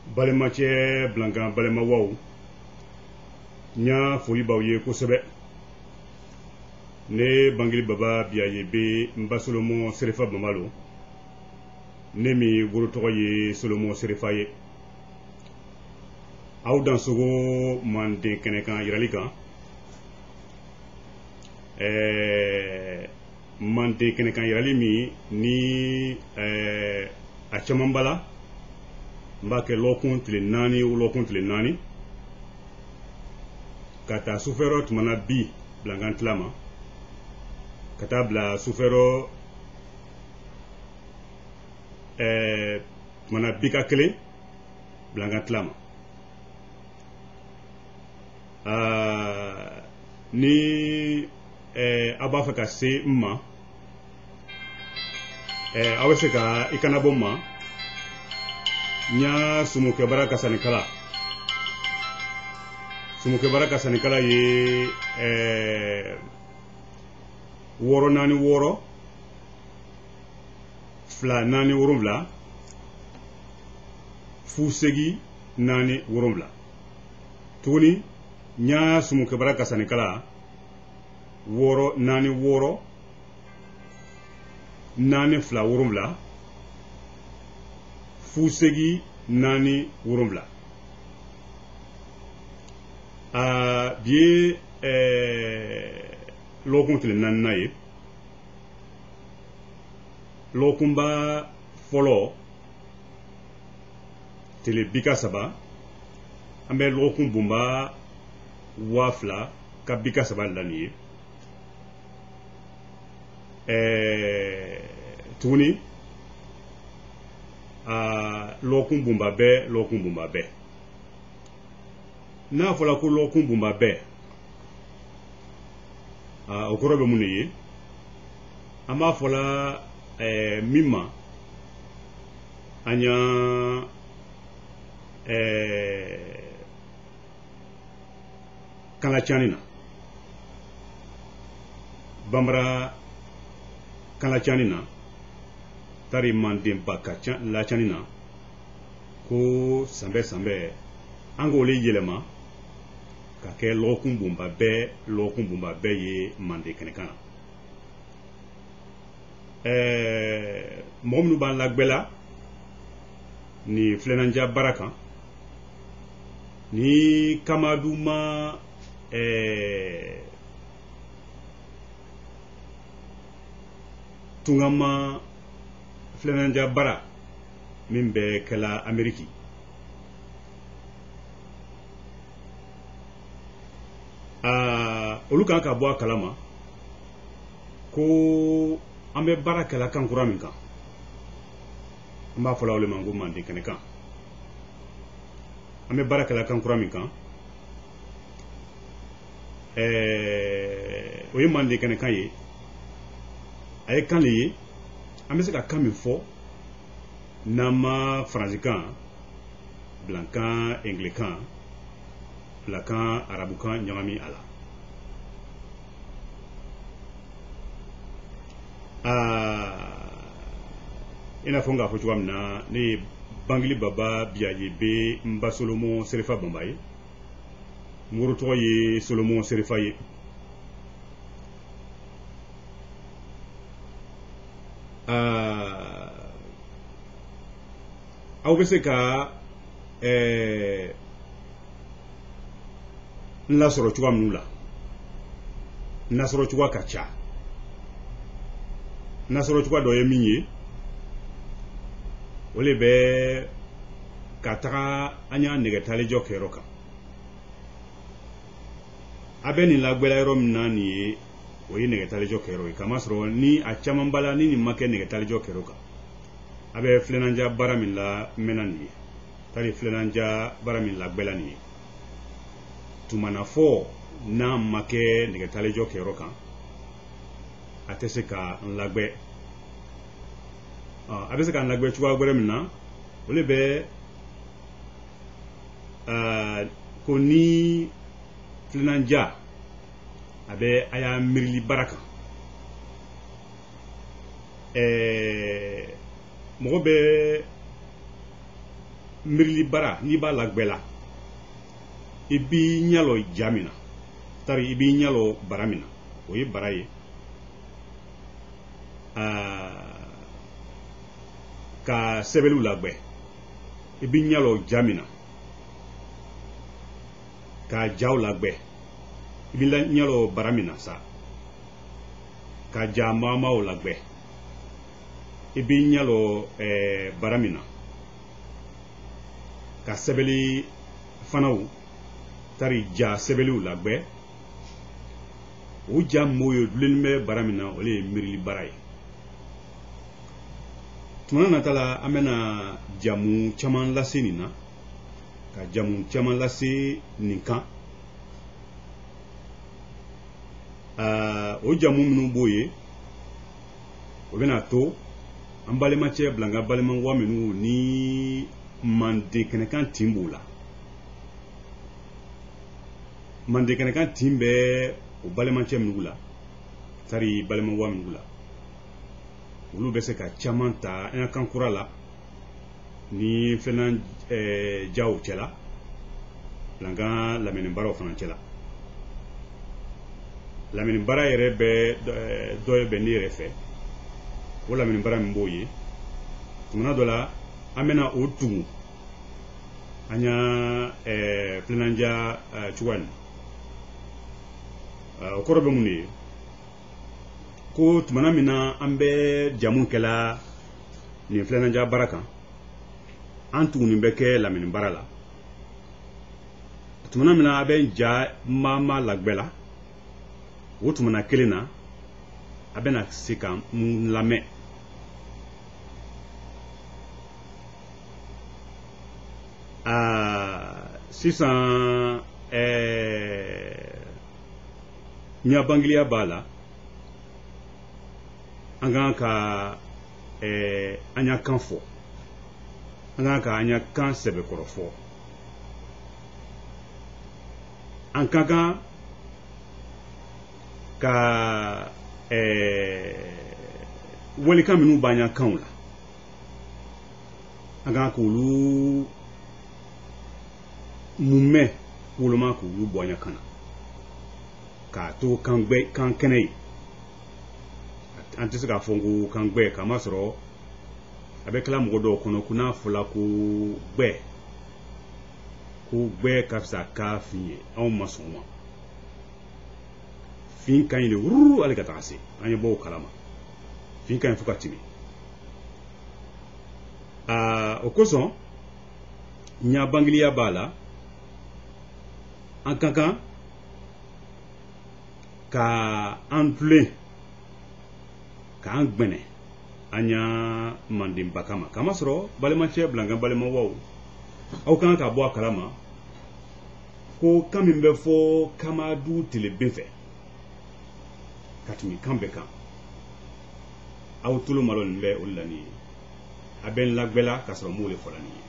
Balemacɛ Blankan balema waw n y'a foli b'aw ye kosɛbɛ. Ne Bangili Baba Biaye bɛ n ba Solomon Serefa Bamalo, ne min woro tɔgɔ ye Solomon Serefa ye. Aw dansogo manden kɛnɛ kan yirali kan. Manden kɛnɛ kan yirali min ni a caman bala n b'a kɛ lɔkun tile 4 o lɔkun tile 4 ka taa sufɛrɔ tumana bi Blankan tila ma ka taa bila sufɛrɔ tumana bi ka kelen Blankan tila ma. Ni a b'a fɛ ka se n ma aw bɛ se ka i kana bɔ n ma. N y'a Sumukɛbara ka sannikala. Sumukɛbara ka sannikala ye 646 2497 08 tuguni n y'a Sumukɛbara ka sannikala 646 827 08 bi ye lɔkun tile 4 ye. Lɔkunba fɔlɔ tile 23 an bɛ lɔkun bunba 2000 ka 23 la nin ye. Tuguni lɔkun bunba bɛɛ n'a fɔra ko lɔkun bunba bɛɛ o kɔrɔ bɛ mun de ye? An b'a fɔla min ma an y'a kalacani na Bambara kalacani na tari manden ba ka lacani na ko sanbɛ an k'o le yɛlɛma ka kɛ lɔkun bunba bɛɛ ye manden kɛnɛ kan na. Mɔgɔ minnu b'an lagbɛla ni filɛnanja baara kan ni Kamadu ma tungama filɛnanja baara min bɛ kɛla Ameriki olu kan ka bɔ a kalama ko an bɛ baara kɛla kan kura min kan an b'a fɔla o le ma ko manden kɛnɛ kan. An bɛ baara kɛla kan kura min kan o ye manden kɛnɛ kan ye. A ye kan le ye an bɛ se ka kan min fɔ n'an ma faransikan, Blankan, Anglikan, Blankan, Arabukan ɲagami a la. I n'a fɔ n k'a fɔ cogoya min na ne ye Bangili Baba Biaye bɛ n ba Solomon Serefa Bamba ye. N woro tɔgɔ ye Solomon Serefa ye. Aw bɛ se ka n lasɔrɔ cogoya minnu la. N lasɔrɔ cogoya ka ca. N lasɔrɔ cogoya dɔ ye min ye o le bɛ ka taga an y'a nɛgɛtalijɔ kɛyɔrɔ kan. A bɛ nin lagbɛla yɔrɔ min na nin ye o ye nɛgɛtalijɔ kɛyɔrɔ ye. Kamasɔrɔ ni a caman bala ni nin ma kɛ nɛgɛtalijɔ kɛyɔrɔ kan a bɛ filɛnanja baara min la mɛnna nin ye. Tari filɛnanja baara min lagbɛla nin ye. Tumana fɔ n'a ma kɛ nɛgɛtalijɔ kɛyɔrɔ kan a tɛ se ka n lagbɛ. A bɛ se ka n lagbɛ cogoya wɛrɛ min na o le bɛ ko ni filɛnanja a bɛ a y'a miirili baara kan. mɔgɔ bɛ mirili bara n'i b'a lagbɛla i b'i ɲɛlɔ ja min na tari i b'i ɲɛlɔ bara min na o ye bara ye ka sɛbɛliw lagbɛ i b'i ɲɛlɔ ja min na ka jaw lagbɛ i b'i ɲɛlɔ bara min na sa ka ja mamaw lagbɛ i b'i ɲɛlɔ bara min na ka sɛbɛli fanaw tari ja sɛbɛliw lagbɛ o ja m'o ye dulenin bɛ bara min na o le ye mirili bara ye tuma nata la an bɛna jamu caman lase nin na ka jamu caman lase nin kan o jamu minnu b'o ye o bɛna to an balimacɛ bila n ka balimawa minnu ni manden kɛnɛkan tin b'o la manden kɛnɛkan tin bɛ o balimacɛ minnu la tari balimawa minnu la olu bɛ se ka caman ta an ka kan kura la ni fɛnɛ jaw cɛla bila n ka lamɛnibaraw fana cɛla lamɛnibara yɛrɛ bɛ dɔ bɛ ne yɛrɛ fɛ o lamɛnibara min b'o ye tumana dɔ la an bɛna o tugu an y'a filɛnanja cogoya nin o kɔrɔ bɛ mun de ye ko tumana min na an bɛ jamu kɛla nin filɛnanja bara kan an tugunin bɛ kɛ lamɛnibara la tumana min na a bɛ ja mama lagbɛ la o tumana kelen na a bɛna se ka mun lamɛn sisan ɲabangiliya b'a la an kan ka an y'a kan fɔ an kan ka an y'a kan sɛbɛkɔrɔ fɔ an ka kan ka walikan minnu b'an y'a kanw la an kan k'olu mun mɛn woloma k'olu bɔ an y'a kan na k'a to kan kɛnɛ ye an tɛ se k'a fɔ ko kan gbɛ k'a ma sɔrɔ a bɛ kila mɔgɔ dɔw kɔnɔ ko n'a fɔla ko gbɛ ka fisa k'a fin ye anw ma sɔn o ma fin ka ɲi de wuru hali ka taga se an ye bɔ o kalama fin ka ɲi fo ka tɛmɛ o kosɔn ɲabangiliya b'a la an ka kan ka an tulen k'an gbɛnɛ an y'a manden ba kama k'a ma sɔrɔ balimacɛ bila n ka balimawaw aw kan ka bɔ a kalama ko kan min bɛ fɔ kamadu tileben fɛ ka tɛmɛ kan bɛɛ kan aw tolo malo nin bɛ olu la nin ye a bɛ n lagbɛla k'a sɔrɔ m'o de fɔla nin ye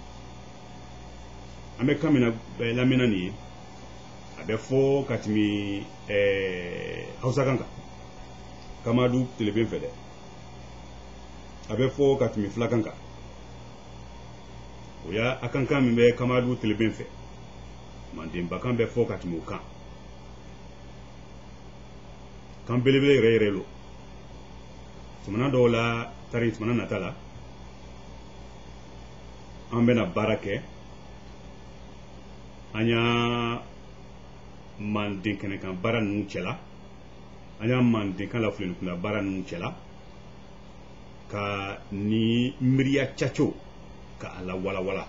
an bɛ kan min na lamɛnna nin ye a bɛ fɔ ka tɛmɛ hausa kan kan kamadu tileben fɛ dɛ a bɛ fɔ ka tɛmɛ filakan kan o y'a a kan min bɛ kamadu tileben fɛ mandenba kan bɛ fɔ ka tɛmɛ o kan kan belebele yɛrɛ yɛrɛ lo tumana dɔw la tari tumana nata la an bɛna baara kɛ an y'a manden kɛnɛkan baara ninnu cɛla an y'a mandenkan lafileni kunda baara ninnu cɛla ka ni miiriya caco ka a la walawala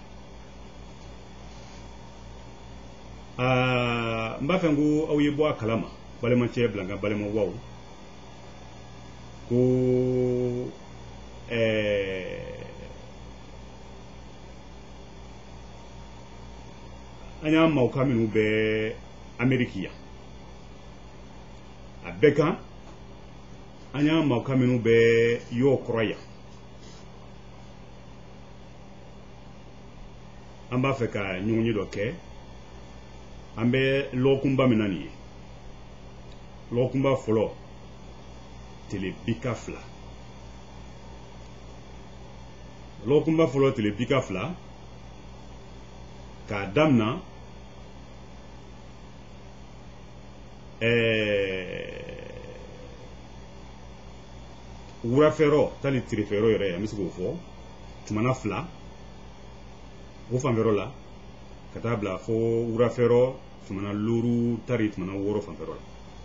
n b'a fɛ ko aw ye bɔ a kalama balimacɛ bila n ka balimawaw ko an y'a mawuka minnu bɛ ameriki yan a bɛɛ kan an y'a mawuka minnu bɛ yɔrɔ kɔrɔ yan an b'a fɛ ka ɲɔgɔn ye dɔ kɛ an bɛ lɔgɔkunba min na nin ye lɔgɔkunba fɔlɔ tile 12 lɔgɔkunba fɔlɔ tile 12 k'a damina wurafɛrɔ tali tirifɛrɔ yɛrɛ an bɛ se k'o fɔ tumana fila o fanfɛrɔ la ka taa bila fo wurafɛrɔ tumana luuru tari tumana wɔɔrɔ fanfɛrɔ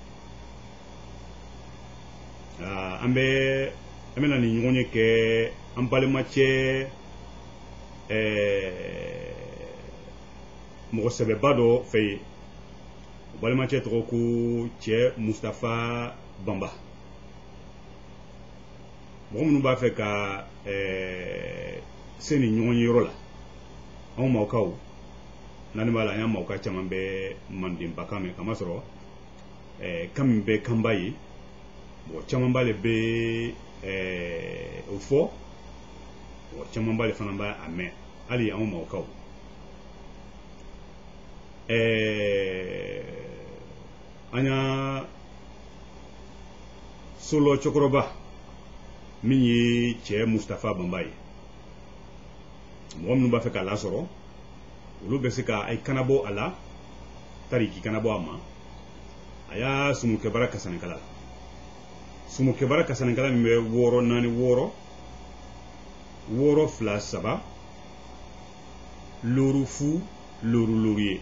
la an bɛna nin ɲɔgɔn ye kɛ an balimacɛ mɔgɔ sɛbɛba dɔ fɛ yen o balimacɛ tɔgɔ ko cɛ Mustafa Bamba. Mɔgɔ minnu b'a fɛ ka se nin ɲɔgɔn ye yɔrɔ la anw mɔkaw naani b'a la an y'a mɔka caman bɛ Mandenba kan mɛn kamasɔrɔ kan min bɛ kanba ye mɔgɔ caman ba de bɛ o fɔ mɔgɔ caman ba de fana b'a mɛn hali anw mɔkaw an y'a Solo cɛkɔrɔba min ye cɛ Mustafa Bamba ye mɔgɔ minnu b'a fɛ k'a lasɔrɔ olu bɛ se ka ay kanabɔ a la tari k'i kanabɔ a ma a y'a Sumukɛbara Kasanikala la Sumukɛbara Kasanikala min bɛ 6 4 6 6 2 3 looru fu looru ye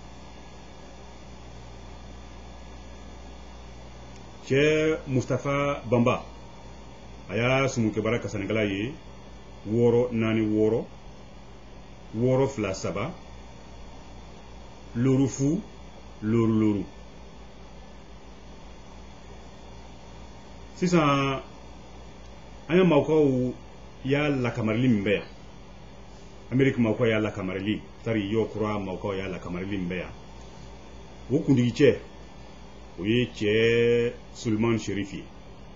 cɛ Mustafa Bamba a y'a Sumukɛbara Kasanikala ye 6 4 6 6 2 3 looru fu looru sisan an ya mawkaw y'a lakamarili min bɛ yan Ameriki mawkaw y'a lakamarili tari yɔ kura mawkaw y'a lakamarili min bɛ yan o kundigi cɛ o ye cɛ Suleiman Sherif ye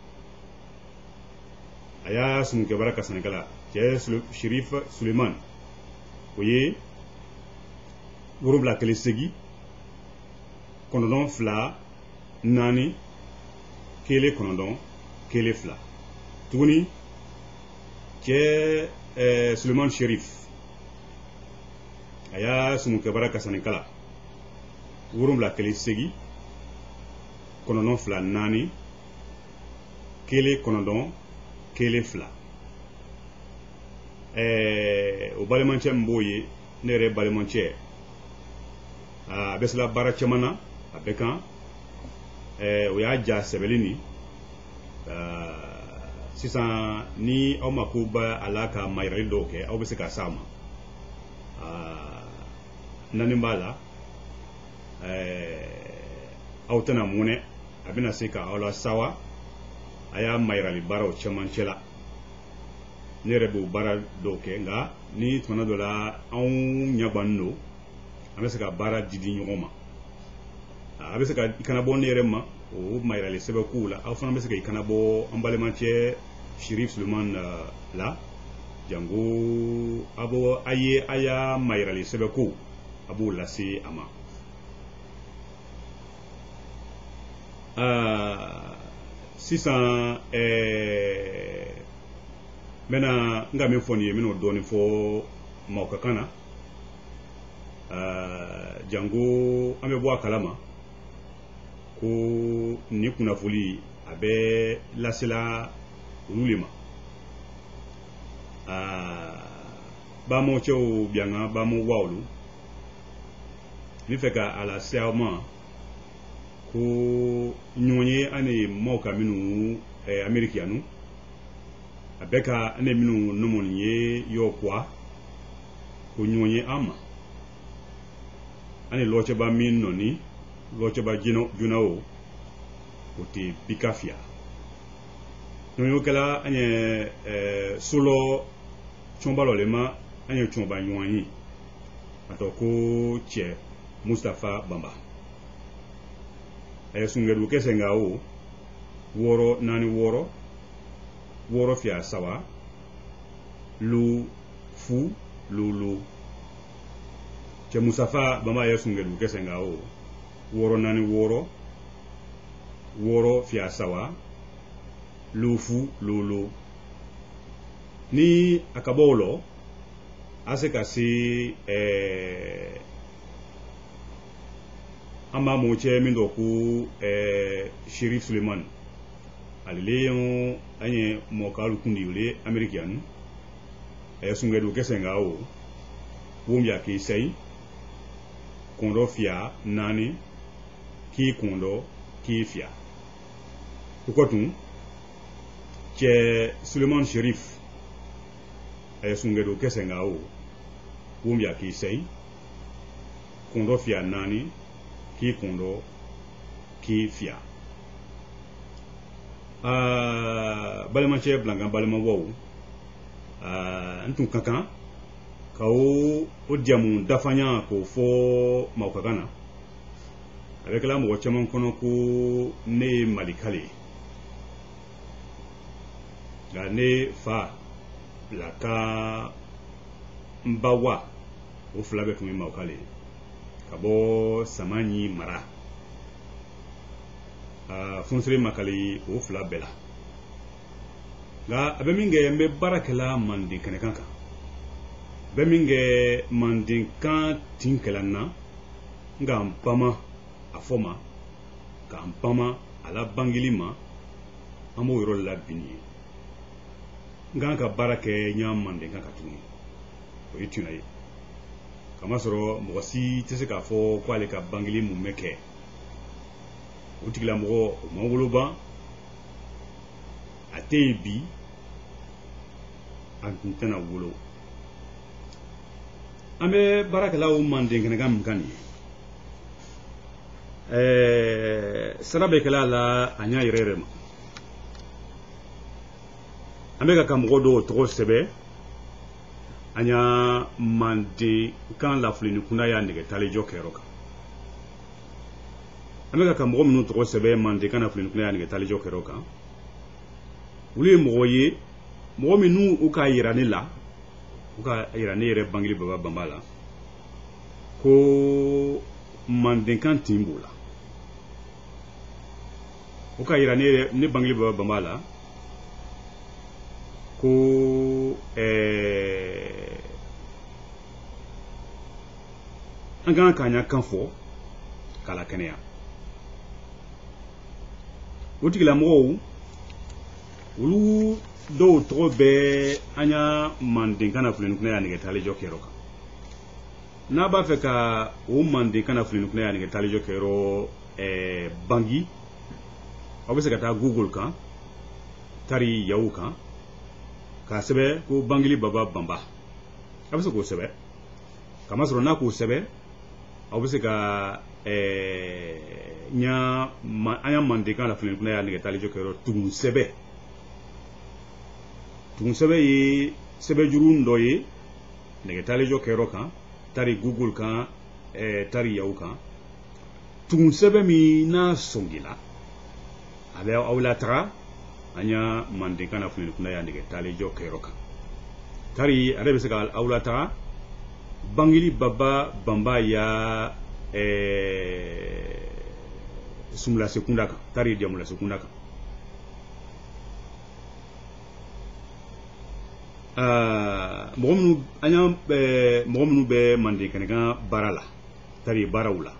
a y'a Sumukɛbara Kasanikala cɛ Sherif Suleiman o ye 7 1 8 9 2 4 1 9 1 2 tuguni cɛ Suleiman Sherif a y'a Sumukɛbara Kasanikala 7 1 8 9 2 4 1 9 1 2 o balimacɛ min b'o ye ne yɛrɛ balimacɛ a bɛ sela baara caman na a bɛ kan o y'a ja sɛbɛli ni sisan ni aw ma ko ba a la ka mayirali dɔw kɛ aw bɛ se ka s'a ma naani b'a la aw tɛna mɔnɛ a bɛna se ka aw la sawa a y'a mayirali baaraw cɛmancɛ la ne yɛrɛ b'o baara dɔw kɛ nka ni tuma dɔ la anw ɲɛbannen don an bɛ se ka baara di ɲɔgɔn ma a bɛ se ka i kana bɔ ne yɛrɛ ma o mayirali sɛbɛnkow la aw fana bɛ se ka i kana bɔ an balimacɛ Sherif Suleiman la jango a y'a mayirali sɛbɛnko a b'o lase a ma sisan n bɛna n ka min fɔ nin ye n bɛn'o dɔɔnin fɔ mawkakan na jango an bɛ bɔ a kalama ko nin kunnafoli a bɛ lasela olu le ma bamɔcɛw bianga bamɔ wawlu n bɛ fɛ ka a lase aw ma ko ɲɔgɔn ye an ni mawka minnu Ameriki yan nɔ a bɛ ka ne minnu nomɔni ye yɔ kuwa ko ɲɔgɔn ye an ma ani lɔcɛba min nɔni lɔcɛba juna o tɛ bika fiya ɲɔgɔn kɛla an ye Solo cɔnba lɔ le ma an ye cɔnba ɲɔgɔn ye a tɔ ko cɛ Mustafa Bamba sungɛdu kɛsɛ nga o 6 4 6 6 2 3 lu fu lu cɛ Mustafa Bamba ye sungɛdu kɛsɛ nga o 6 4 6 6 2 3 lu fu lu ni a ka bɔ o lɔ ase ka se amba mo che min do ku Sheriff Suleiman alile anye mo kalu kundi le American sungedu kesenga o wumya ki sei kondo fia nani ki kondo ki fia ukotun che Suleiman Sheriff sungedu kesenga o wumya ki sei kondo fia nani ki kondo ki fia balama che blanga balama wow ntun kankan ka o diamu dafanya ko fo maukagana avec la mo chaman kono ko ne malikale ga ne fa la ka mbawa o flabe tumi maukale ka bo samani mara funsire makali o fla bela ga abe minge mbe barakela mandi kaneka be minge mandi kan tinkelana nga mpama afoma ka mpama ala bangilima amo yoro la bini nga ka barake nya mandi kan katuni o yituna yi kama soro mo si tese ka fo kwale ka bangilimu meke utigila mo mawuluba atebi antena wulo ambe barakala o mande ngana mkani sarabe kala la anya irerema ambe ka kamgodo to sebe anya mande kan la flini kuna ya ndege tale jokeroka amega ka mɔgɔ minnu tɔgɔ sɛbɛn mande kana filin kuna ya nige talijɔ kɛrɛ kan olu ye mɔgɔ ye mɔgɔ minnu u ka yira ne la u ka yira ne yɛrɛ bangili baba bamba la ko mandenkan tin b'o la u ka yira ne bangili baba bamba la ko an kan ka ɲa kan fɔ kala kɛnɛya o tigila mɔgɔw olu dɔw tɔgɔ bɛ an y'a manden kana filini kuna ya nige talijɔ kɛyɔrɔ kan n'a b'a fɛ ka o manden kana filini kuna ya nige talijɔ kɛyɔrɔ bangi aw bɛ se ka taa Google kan tari yawu kan k'a sɛbɛ ko bangili baba bamba a bɛ se k'o sɛbɛ kamasɔrɔ n'a k'o sɛbɛ aw bɛ se ka an y'a mande kan la filin kuna ya nige talijɔ kɛyɔrɔ tugun sɛbɛ ye sɛbɛ juru dɔ ye nige talijɔ kɛyɔrɔ kan tari Google kan tari yawu kan tugun sɛbɛ min n'a sɔngila a bɛ aw lataga an y'a mande kan la filin kuna ya nige talijɔ kɛyɔrɔ kan tari ale bɛ se ka aw lataga bangili baba bamba ya sumla sekunda kan tari diamula sekunda kan mɔgɔ minnu bɛ mande kɛnɛkan baara la tari baaraw la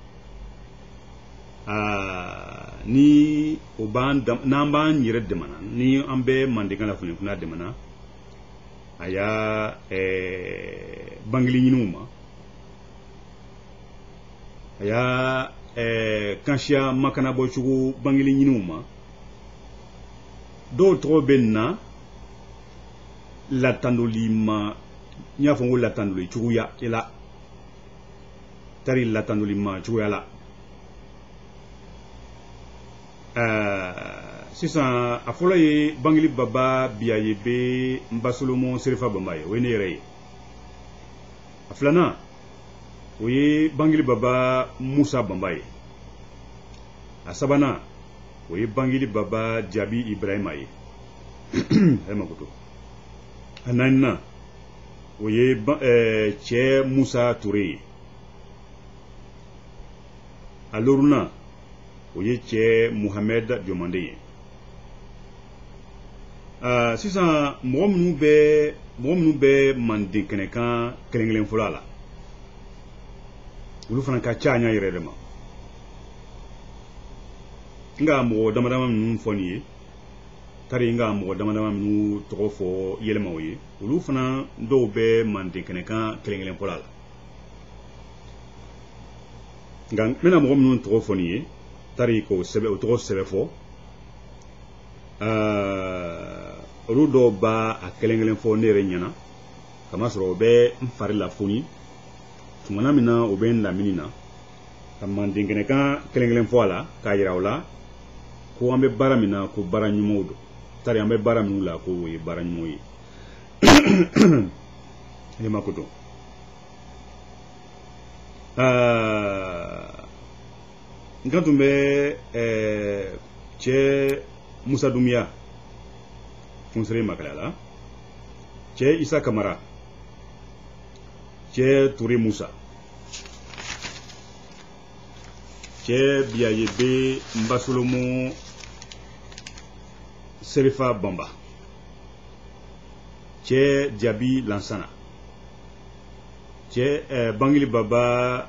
ni o n'an b'an yɛrɛ dɛmɛna ni an bɛ mandenkan la fini kuna dɛmɛna a y'a bangili ɲiniw ma a y'a kansiya makana bɔcogo bangili ɲiniw ma dɔw tɔgɔ bɛ na latandoli ma n y'a fɔ n ko latandoli cogoya la tari latandoli ma cogoya la sisan a fɔlɔ ye bangili baba biyaye bɛ Nbasolomo Serifa Bamba ye o ye ne yɛrɛ ye a filanan o ye bangili baba Musa Bamba ye a sabanan o ye bangili baba Jabi Ibrahima ye makoto a naaninan o ye cɛ Musa Ture ye a lorunan o ye cɛ Muhammed Jomande ye sisan mɔgɔ minnu bɛ mɔgɔ minnu bɛ manden kɛnɛ kan kelen-kelen fɔlɔ a la olu fana ka ca a ɲa yɛrɛ de ma nka mɔgɔ damadama minnu fɔ nin ye tari nka mɔgɔ damadama minnu tɔgɔ fɔ yɛlɛmaw ye olu fana dɔw bɛ manden kɛnɛ kan kelen-kelen fɔlɔ a la nka n bɛna mɔgɔ minnu tɔgɔ fɔ nin ye tari k'o sɛbɛ o tɔgɔ sɛbɛ fɔ olu dɔw b'a a kelen-kelen fɔ ne yɛrɛ ɲɛna kamasɔrɔ o bɛ n fari la foni tumana min na o bɛ n lamini na ka manden kɛnɛ kan kelen-kelen fɔ a la k'a yira o la ko an bɛ baara min na ko baara ɲumanw don tari an bɛ baara minnu la ko o ye baara ɲumanw ye e ma ko dɔn n kan tun bɛ cɛ Musa Dumiya Funsere Makala la cɛ Isa Kamara cɛ Ture Musa cɛ Biyayebe Mbasolomo Serifa Bamba cɛ Jabi Lansana cɛ Bangili Baba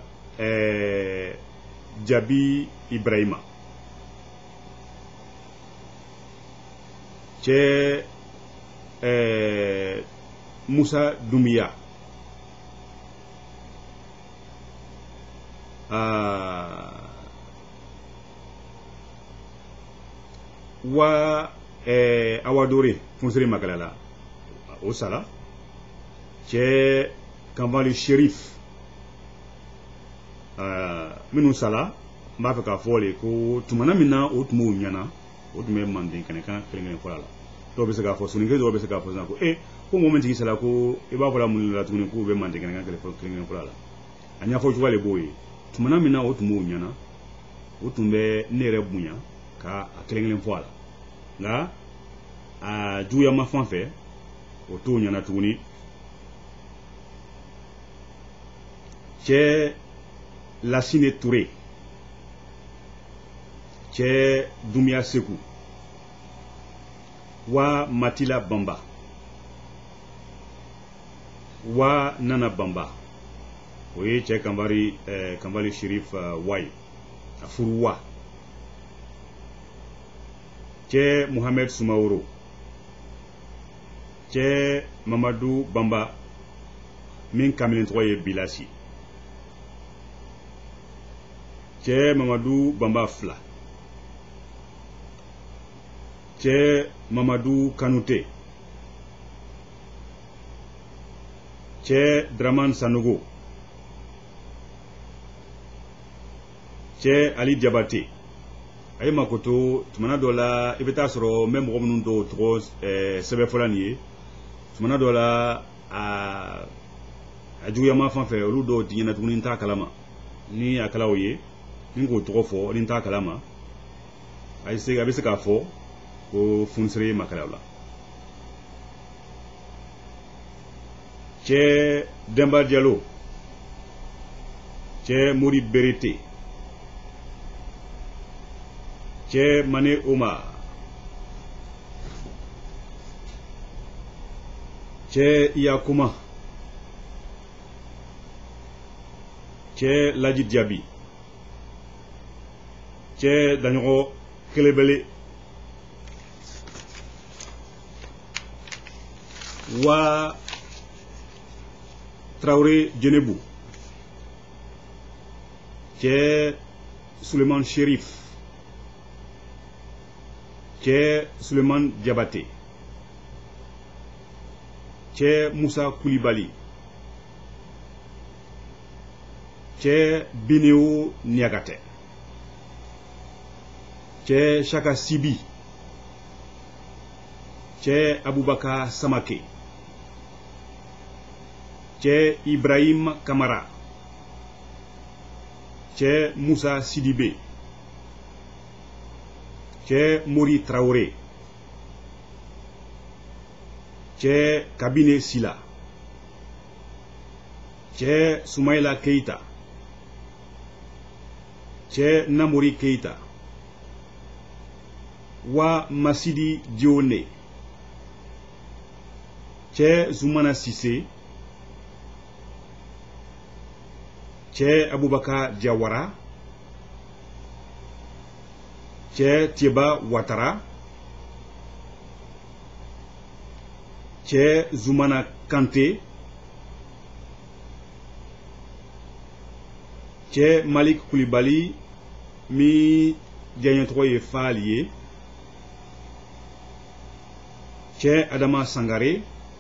Jabi Ibrahima cɛ Musa Dumiya wa Awadore Funsere Makala la o sala cɛ Kanvali Sherif minnu sala n b'a fɛ k'a fɔ le ko tumana min na o tun b'o ɲɛna o tun bɛ manden kɛnɛ kan kelen-kelen fɔlɔ la dɔw bɛ se k'a fɔ sonikɛ dɔw bɛ se k'a fɔ sisan ko ko mɔgɔ min tigi sala ko i b'a fɔ la mun de la tuguni k'u bɛ manden kɛnɛ kan kelen-kelen fɔlɔ la a ɲɛfɔ cogoya de b'o ye tumana min na o tun b'o ɲɛna o tun bɛ ne yɛrɛ bonya ka a kelen-kelen fɔ a la nka a juguyama fan fɛ o t'o ɲɛna tuguni cɛ Lasine Ture cɛ Dumiya Seku wa Matila Bamba wa Nana Bamba o ye cɛ Kanvali Sherif Waye a furu wa cɛ Muhammed Sumaworo cɛ Mamadu Bamba min kamalen tɔgɔ ye Bilasi cɛ Mamadu Bamba fila cɛ Mamadu Kanute cɛ Draman Sanogo cɛ Ali Jabate a ye makoto tumana dɔ la i bɛ taa sɔrɔ n bɛ mɔgɔ minnu dɔw tɔgɔ sɛbɛnfɔla nin ye tumana dɔ la a juguyama fan fɛ olu dɔw ti ɲɛna tuguni n t'a kalama ni a kɛla o ye ni k'o tɔgɔ fɔ ni n t'a kalama a bɛ se k'a fɔ ko Funsere Makala la cɛ Demba Diallo cɛ Mori Berete cɛ Mane Omar cɛ Yakuma cɛ Laji Diaby cɛ Daɲɔgɔ Kelebele wa Traoré Djenebu cɛ Suleiman Sherif cɛ Suleiman Diabate cɛ Musa Koulibaly cɛ Bineo Niakate cɛ Chaka Sibi cɛ Abubakar Samake cɛ Ibrahim Kamara cɛ Musa Sidibe cɛ Mori Traoré cɛ Kabine Sila cɛ Soumaïla Keita cɛ Namori Keita wa Masidi Dione cɛ Zoumana Cissé, cɛ Aboubakar Diawara, cɛ Thieba Ouattara, cɛ Zoumana Kanté, cɛ Malik Koulibaly mi diɲɛ tɔgɔ ye Faali ye, cɛ Adama Sangare,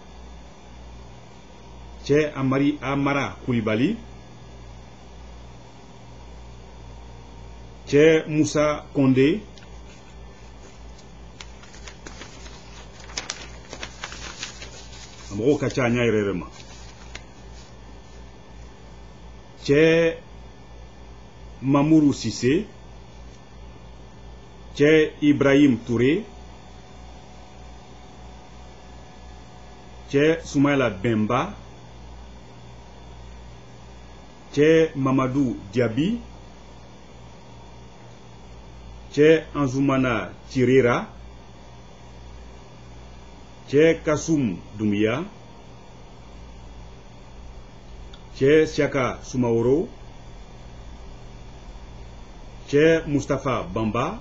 cɛ Amara Koulibaly, cɛ Moussa Kondé, a mɔgɔw ka ca a ɲa yɛrɛ yɛrɛ ma, cɛ Mamourou Cissé, cɛ Ibrahim Touré, cɛ Soumaïla Bemba, cɛ Mamadou Diaby, cɛ Anzoumana Tirera, cɛ Kassoum Doumbia, cɛ Siaka Soumaoro, cɛ Moustapha Bamba,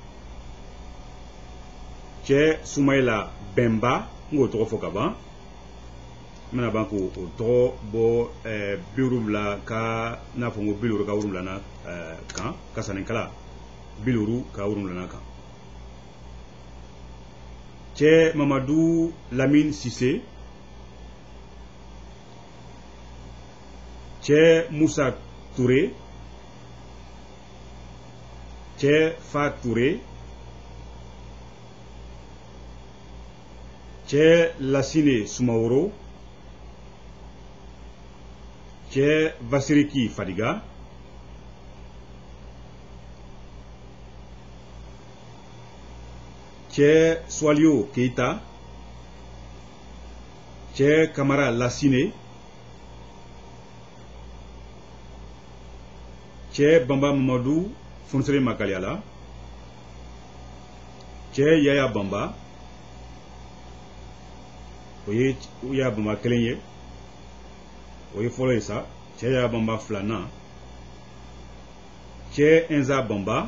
cɛ Soumaïla Bemba, ngo tɔgɔ fɔ ka ban, n bɛna ban k'o tɔgɔ bɔ bilurubila ka n'a fɔ n ko biluru ka wolonwulana kan ka sannikala biluru ka wolonwulana kan, cɛ Mamadou Lamine Cissé, cɛ Moussa Touré, cɛ Fa Touré, cɛ Lassine Soumaoro, cɛ Vasiriki Fadiga, cɛ Swalio Keita, cɛ Kamara Lassine, cɛ Bamba Mamadou Funsere Makaliala, cɛ Yaya Bamba, o ye Yaya Bamba kelen ye, o ye fɔlɔ ye sa, cɛ Yaya Bamba filanan, cɛ Enza Bamba,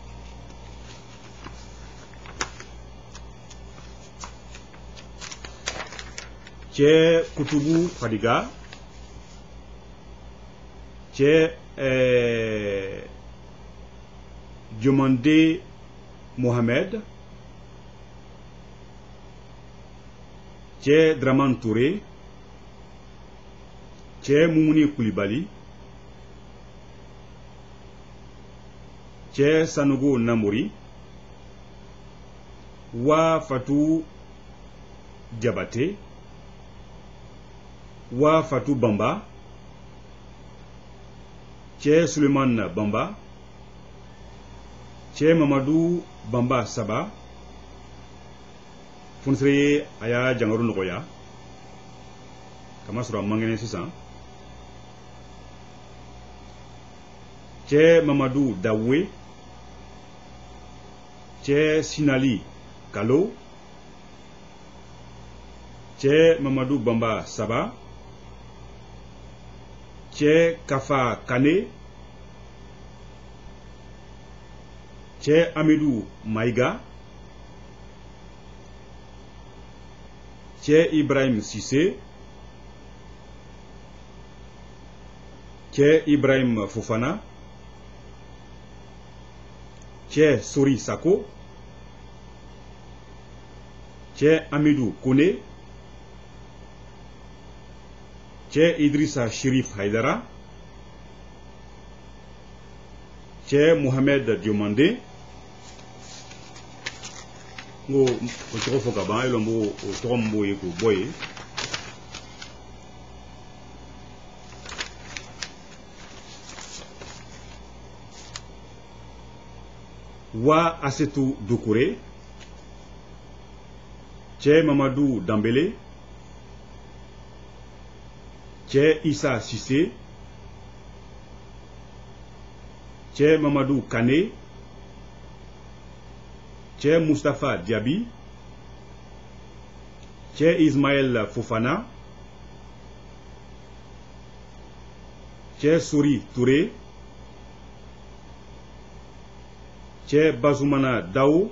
cɛ Kutubu Fadiga, cɛ Diomandé Mohamed, cɛ Draman Touré, cɛ Moumouni Koulibaly, cɛ Sanogo Namori, wa Fatou Diabaté, wa Fatou Bamba, cɛ Suleiman Bamba, cɛ Mamadou Bamba Saba, Funsere ye a y'a jangaru nɔgɔya kama sɔrɔ a man kɛnɛ sisan, cɛ Mamadou Dawe, cɛ Sinali Kalo, cɛ Mamadou Bamba Saba, cɛ Kafa Kane, cɛ Amidou Maïga, cɛ Ibrahim Cissé, cɛ Ibrahim Fofana, cɛ Sori Sako, cɛ Amidou Kone, cɛ Idrissa Chérif Haïdara, cɛ Mohamed Diomandé, ngo o tɔgɔ fɔ ka ban, elon bo o tɔgɔ min b'o ye k'o bɔ ye, wa Asetou Doucouré, cɛ Mamadou Dambélé, cɛ Issa Cissé, cɛ Mamadou Kane, cɛ Moustapha Diaby, cɛ Ismaël Fofana, cɛ Sori Touré, cɛ Bazumana Daou,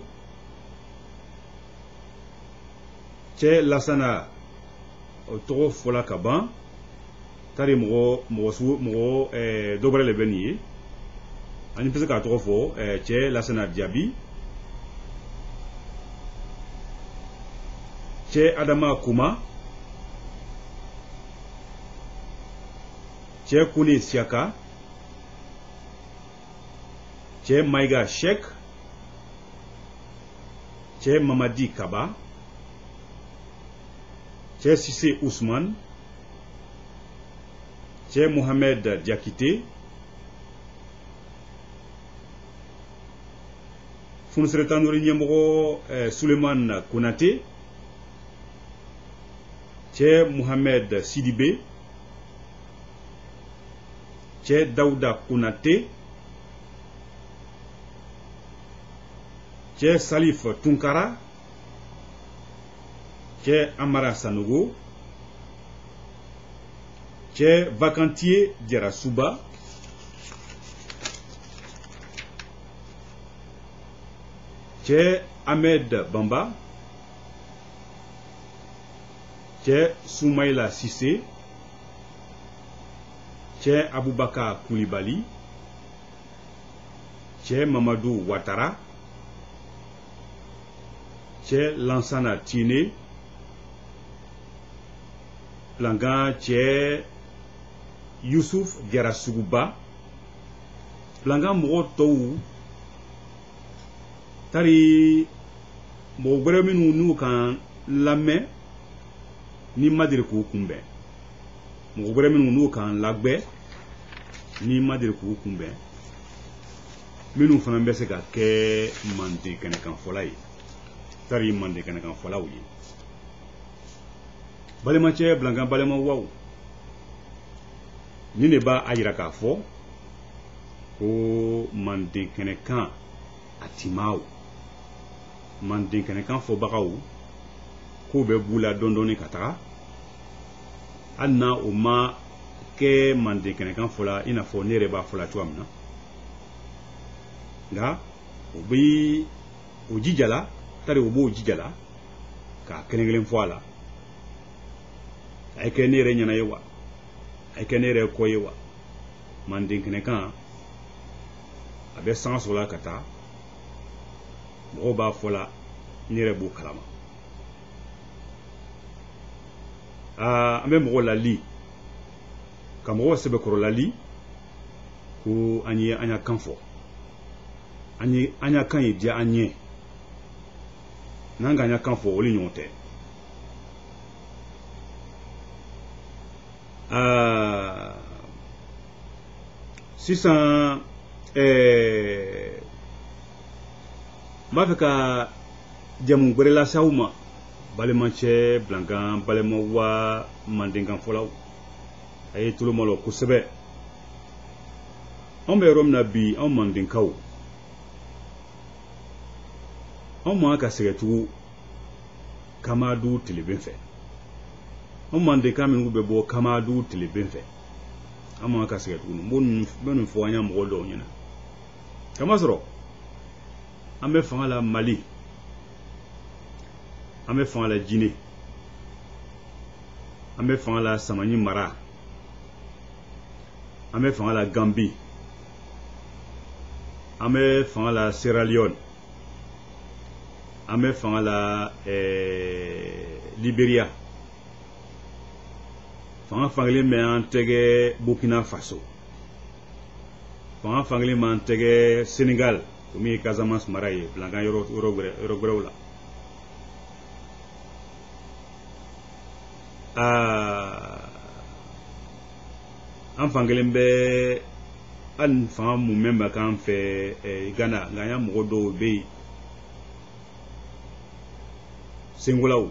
cɛ Lassana o tɔgɔ fɔla ka ban tari mɔgɔ dɔ wɛrɛ de bɛ nin ye ani bɛ se k'a tɔgɔ fɔ cɛ Lassana Diaby, cɛ Adama Kuma, cɛ Kone Siaka, cɛ Maïga Cheikh, cɛ Mamadi Kaba, cɛ Sise Ousmane, cɛ Mohamed Diakité, Funsere Tanuri ɲɛmɔgɔ Suleiman Konate, cɛ Mohamed Sidibé, cɛ Daouda Konate, cɛ Salif Tunkara, cɛ Amara Sanogo, cɛ Vacantier Diarasuba, cɛ Ahmed Bamba, cɛ Soumaïla Sissé, cɛ Aboubaka Koulibaly, cɛ Mamadou Ouattara, cɛ Lansana Tiné, Plangan cɛ Youssouf Diarasuguba, Plangan mɔgɔ tɔw tari mɔgɔ wɛrɛ minnu n'u kan lamɛn ni ma deli k'u kunbɛn, mɔgɔ wɛrɛ minnu n'u kan lagbɛ ni ma deli k'u kunbɛn, minnu fana bɛ se ka kɛ Mande kɛnɛkanfɔla ye, tari Mande kɛnɛkanfɔlaw ye. Balimacɛ Blankan balimawaw, ni ne b'a yira k'a fɔ ko Mande kɛnɛkan a timaw, Mande kɛnɛkan fɔbagaw k'u bɛ b'u la dɔɔni dɔɔni ka taga, hali na o ma kɛ Mande kɛnɛkan fɔla i n'a fɔ ne yɛrɛ b'a fɔla cogoya min na, nka o bɛ o jijala, tari o b'o jijala k'a kelen kelen fɔ a la. A ye kɛ ne yɛrɛ ɲɛna ye wa, a ye kɛ ne yɛrɛ kɔ ye wa, Mande kɛnɛkan a bɛ sanga sɔrɔla ka taa, mɔgɔw b'a fɔ la ne yɛrɛ b'o kalama. An bɛ mɔgɔw lali ka mɔgɔw sɛbɛkɔrɔ lali ko an y'a kan fɔ, an y'a kan ye diya an ɲɛ, n'an k'an y'a kan fɔ olu ɲɔgɔn tɛ. Sisan n b'a fɛ ka jamu wɛrɛ lase aw ma, balimacɛ Blankan balimawa Mandenkanfɔlaw, a ye tulo malo kosɛbɛ. Anw bɛ yɔrɔ min na bi, anw Mandenkaw, anw man ka sɛgɛn tugun Kamadu tileben fɛ. Anw Mandenka minnu bɛ bɔ Kamadu tileben fɛ, an man ka sɛgɛn tugun. N bɛ nin fɔ an y'a mɔgɔ dɔw ɲɛna. Kamasɔrɔ an bɛ fanga la Mali, an bɛ fanga la Guinée, an bɛ fanga la Samanyi Mara, an bɛ fanga la Gambie, an bɛ fanga la Sierra Leone, an bɛ fanga la Libéria, fanga fankelen bɛ an tɛgɛ Burkina Faso, fanga fankelen bɛ an tɛgɛ Sénégal, o min ye Casamance mara ye, Blankan yɔrɔ wɛrɛw la. An fankelen bɛ hali fanga mun bɛ k'an fɛ Ghana, nka an y'a mɔgɔ dɔw bɛ yen, Sengolaw.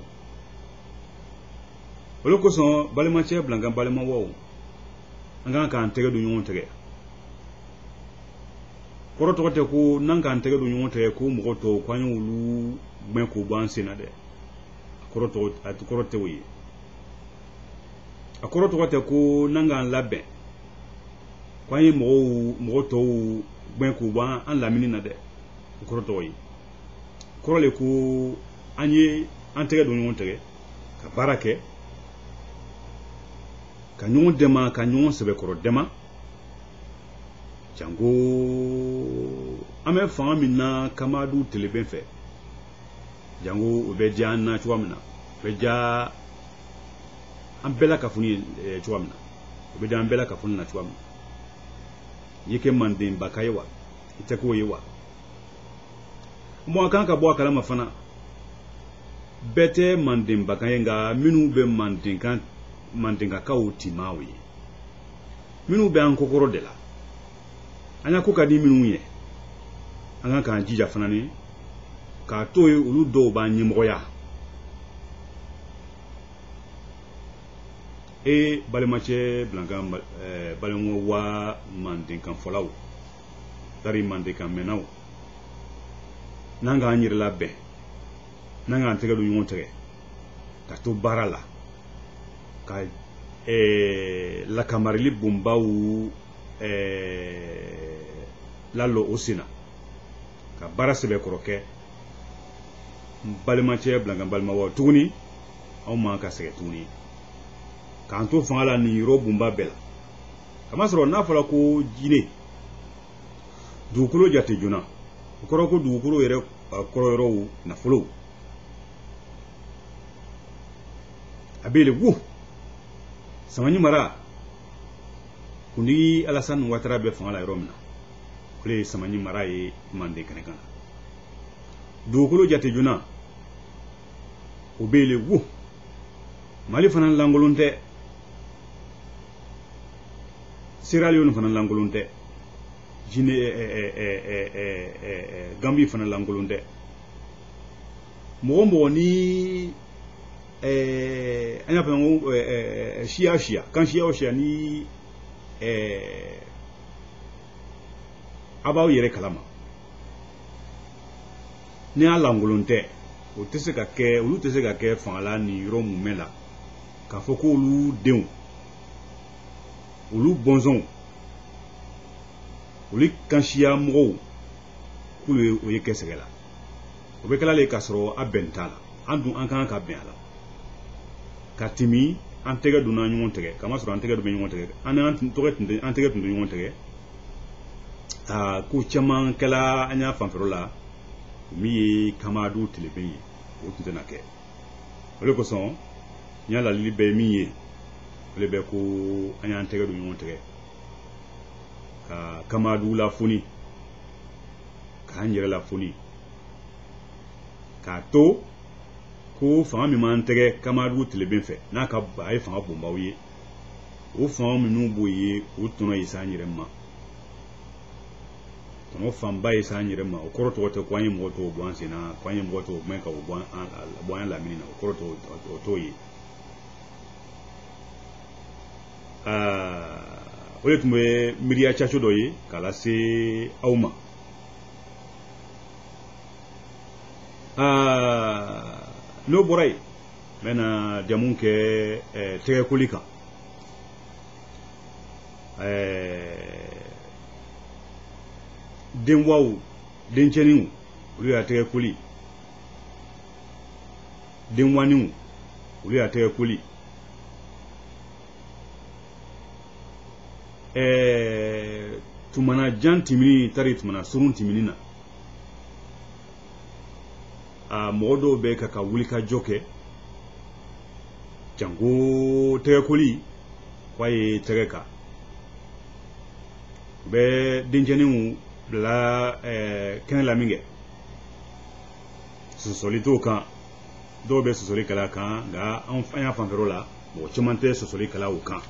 Olu kosɔn balimacɛ Blankan balimawaw, an kan k'an tɛgɛ don ɲɔgɔn tɛgɛ. Kɔrɔ tɔgɔ tɛ ko n'an k'an tɛgɛ don ɲɔgɔn tɛgɛ ko mɔgɔ tɔw ko an y'olu gɛn k'u bɔ an sen na dɛ. kɔrɔ tɛ o ye a kɔrɔ tɔgɔ tɛ ko n'an k'an labɛn ko an ye mɔgɔ tɔw gɛn k'u b'an lamini na dɛ o kɔrɔ tɔgɔ ye kɔrɔ le ko an ye an tɛgɛ don ɲɔgɔn tɛgɛ ka baara kɛ ka ɲɔgɔn dɛmɛ ka ɲɔgɔn sɛbɛkɔrɔ dɛmɛ jango an bɛ fanga min na Kamadu Teleben fɛ jango o bɛ diya an na cogoya min na o bɛ diya an bɛɛ la kunnafoni ye cogoya min na o bɛ diya an bɛɛ la kunnafoni na cogoya min na i kɛ Mandenbaka ye wa i tɛ k'o ye wa bon a kan ka bɔ a kalama fana bɛɛ tɛ Mandenbaka ye nka minnu bɛ Mandenkakaw timaaw ye minnu bɛ an kokɔrɔ de la an ka ko ka di minnu ye an ka k'an jija fana ni k'a to ye olu dɔw b'an ɲɛmɔgɔya balimacɛ Blankan balimaw wa Mandenkan fɔlaw tari Mandenkan mɛnnaw n'an k'an yɛrɛ labɛn n'an k'an tɛgɛ don ɲɔgɔn tɛgɛ ka to baara la ka lakamarili bonbaw lalɔ o sen na ka baara sɛbɛkɔrɔ kɛ balimacɛ Blankan balimaw tuguni anw man ka sɛgɛn tuguni k'an to fanga la nin yɔrɔ bonba bɛɛ la kamasɔrɔ n'a fɔra ko Jinɛ dugukolo jate joona o kɔrɔ ko dugukolo yɛrɛ kɔrɔ yɔrɔw nafolow a bɛ yen wu Samaɲi mara kuntigi Alasani Watara bɛ fanga la yɔrɔ min na o de ye Samaɲi mara ye Manden kɛnɛ kan dugukolo jate joona o bɛ yen wu Mali fana lankolon tɛ Sierra Leone fana lankolon tɛ Gambie fana lankolon tɛ mɔgɔ ni an y'a fɔ ko siya kan siya o siya ni a b'aw yɛrɛ kalama ni y'a lankolon tɛ olu tɛ se ka kɛ fanga la nin yɔrɔ mun la k'a fɔ ko olu denw olu bɔnsɔnw olu kansiya mɔgɔw k'olu o ye kɛ sɛgɛ la o bɛ kɛla le k'a sɔrɔ a bɛn t'a la an dun an kan ka bɛn a la ka tɛmɛ an tɛgɛ donna ɲɔgɔn tɛgɛ kamasɔrɔ an tɛgɛ dun bɛ ɲɔgɔn tɛgɛ an tɛgɛ tun tɛ ɲɔgɔn tɛgɛ ko caman kɛla an y'a fanfɛla la min ye Kamadu Teleben ye o tun tɛna kɛ o de kosɔn n y'a lalili bɛɛ ye min ye o de bɛ ko an y'an tɛgɛ don ɲɔgɔn tɛgɛ ka Kamadu lafoni k'an yɛrɛ lafoni k'a to ko fanga min m'an tɛgɛ Kamadu Teleben fɛ n'a ka a ye fanga bonbaw ye o fanga minnu b'o ye o tɔnɔ ye s'an yɛrɛ ma tɔnɔ fanba ye s'an yɛrɛ ma o kɔrɔ tɔgɔ tɛ ko an ye mɔgɔ tɔw bɔ an sen na ko an ye mɔgɔ tɔw mɛn ka bɔ an lamini na o kɔrɔ o t'o ye o de tun bɛ miiriya caco dɔ ye k'a lase aw ma n'o bɔra yen n bɛna jamu kɛ tɛgɛkoli kan denwaw dencɛninw olu y'a tɛgɛkoli denwaniw olu y'a tɛgɛkoli tumana jan timini tari tumana surun timini na mɔgɔ dɔw bɛ ka wulikajɔ kɛ jango tɛgɛkoli k'a ye tɛgɛ kan u bɛ denmisɛnninw bila kɛnɛ la min kɛ sɔsɔli t'o kan dɔw bɛ sɔsɔli kɛla kan nka an y'a fanfɛla la mɔgɔ caman tɛ sɔsɔli kɛla o kan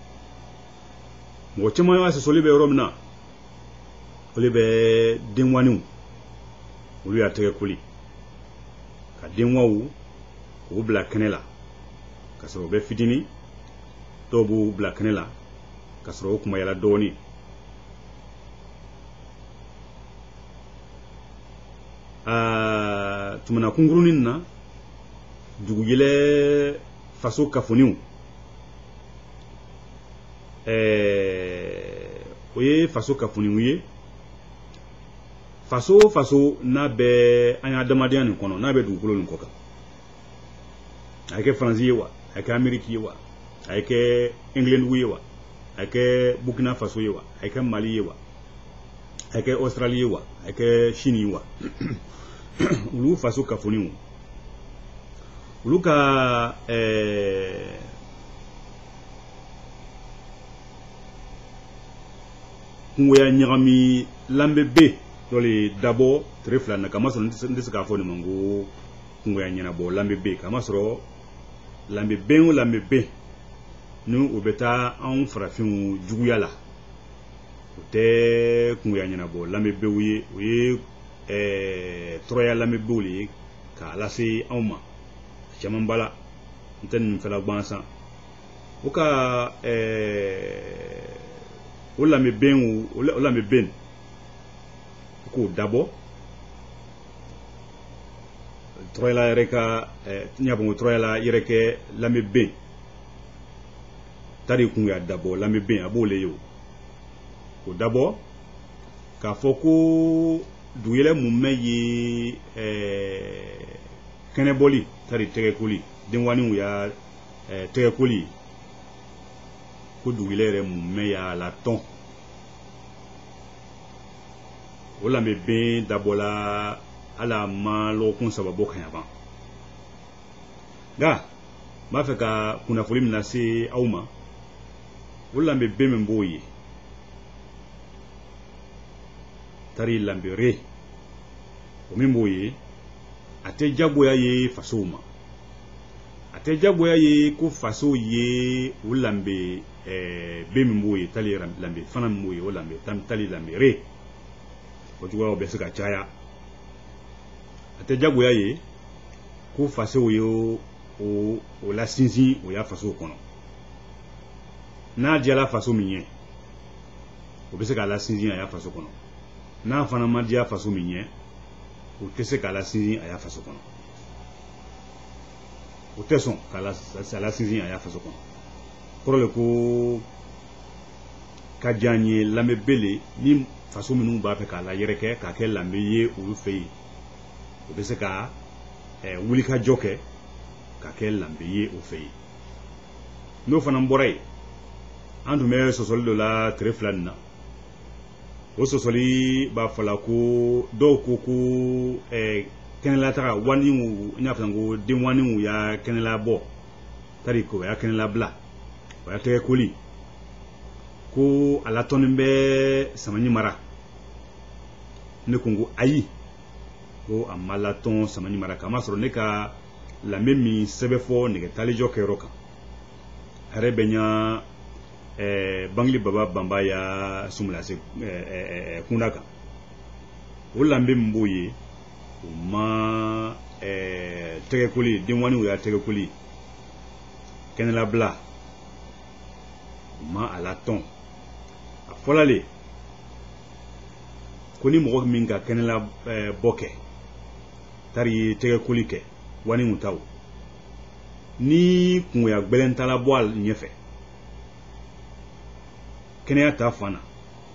mɔgɔ caman y'a sɔsɔli bɛ yɔrɔ min na olu bɛ denwaniw olu y'a tɛgɛkoli ka denwaw k'u bila kɛnɛ la ka sɔrɔ u bɛ fitinin dɔw b'u bila kɛnɛ la ka sɔrɔ u kumayala dɔɔnin tumana kunkurunin na duguyɛlɛ faso kafoniw o ye faso kafoniw ye faso n'a bɛ an y'a adamadenya nin kɔnɔ n'a bɛ dugukolo nin kɔ kan a kɛ faransi ye wa a kɛ ameriki ye wa a kɛ englendugu ye wa a kɛ burkina faso ye wa a kɛ mali ye wa a kɛ australie ye wa a kɛ chine ye wa olu faso kafoniw olu ka kungoya ɲagami lambe be dɔ le dabɔ tile fila na kama sɔrɔ n tɛ se k'a fɔ nin ma ko kungoya ɲɛnabɔ lambe be kama sɔrɔ lambe ben o lambe ben ni o bɛ taa anw farafinw juguya la o tɛ kungoya ɲɛnabɔ lambe bew ye o ye tɔɔrɔya lambe bew le ye k'a lase anw ma caman bala n tɛ nin fɛla gwansan o ka o lambe ben k'o dabɔ tɔɔrɔyala yɛrɛ ka ɲabɔn tɔɔrɔyala yɛrɛ kɛ lambe ben tari kun y'a dabɔ lambe ben a b'o le ye o k'o dabɔ k'a fɔ ko duguyɛlɛ mun mɛ ye kɛnɛbɔli tari tɛgɛkoli denwaniw y'a tɛgɛkoli ko duguyɛlɛ yɛrɛ mun mɛ y'a la tɔn o lambe ben dabɔla ala ma lɔgɔkun saba bɔ ka ɲaban nka n b'a fɛ ka kunnafoni min lase aw ma o lambe ben min b'o ye tari lambe o min b'o ye a tɛ jagoya ye fasow ma a tɛ jagoya ye ko fasow ye o lambe ben min b'o ye tali lambe fana min b'o ye o lambe tali lambe o cogoyaw bɛ se ka caya a tɛ jagoya ye ko fasow ye o lasinsin o y'a faso kɔnɔ n'a diyala faso min ye o bɛ se k'a lasinsin a y'a faso kɔnɔ n'a fana ma diya faso min ye o tɛ se k'a lasinsin a y'a faso kɔnɔ o tɛ sɔn k'a lasinsin a y'a faso kɔnɔ kɔrɔ le ko ka diya n ye lambe bele ni faso minnu b'a fɛ k'a la yɛrɛkɛ k'a kɛ lambe ye olu fɛ yen o bɛ se ka wulikajɔ kɛ k'a kɛ lambe ye o fɛ yen n'o fana bɔra yen an tun bɛ sɔsɔli dɔ la tile fila nin na o sɔsɔli b'a fɔ la ko dɔw ko ko kɛnɛlataga waniw n y'a fɔ ko denwaniw y'a kɛnɛlabɔ tari ko o y'a kɛnɛlabila o y'a tɛgɛ koli ko a latɔnni bɛ Samaɲi mara ne ko n ko ayi ko a ma latɔn Samaɲi mara k'a sɔrɔ ne ka lambe min sɛbɛn fɔ nɛgɛtalijɔ kɛyɔrɔ kan a yɛrɛ bɛ ɲa Bangili Baba Banba y'a sumulase kunda kan o lambe min b'o ye o ma tɛgɛkoli denwaniw y'a tɛgɛkoli kɛnɛlabila o ma a latɔn a fɔla le ko ni mɔgɔ min ka kɛnɛla bɔ kɛ tari tɛgɛkoli kɛ waniw taw ni kungoya gbɛlɛn tala bɔ a ɲɛfɛ kɛnɛya ta fan na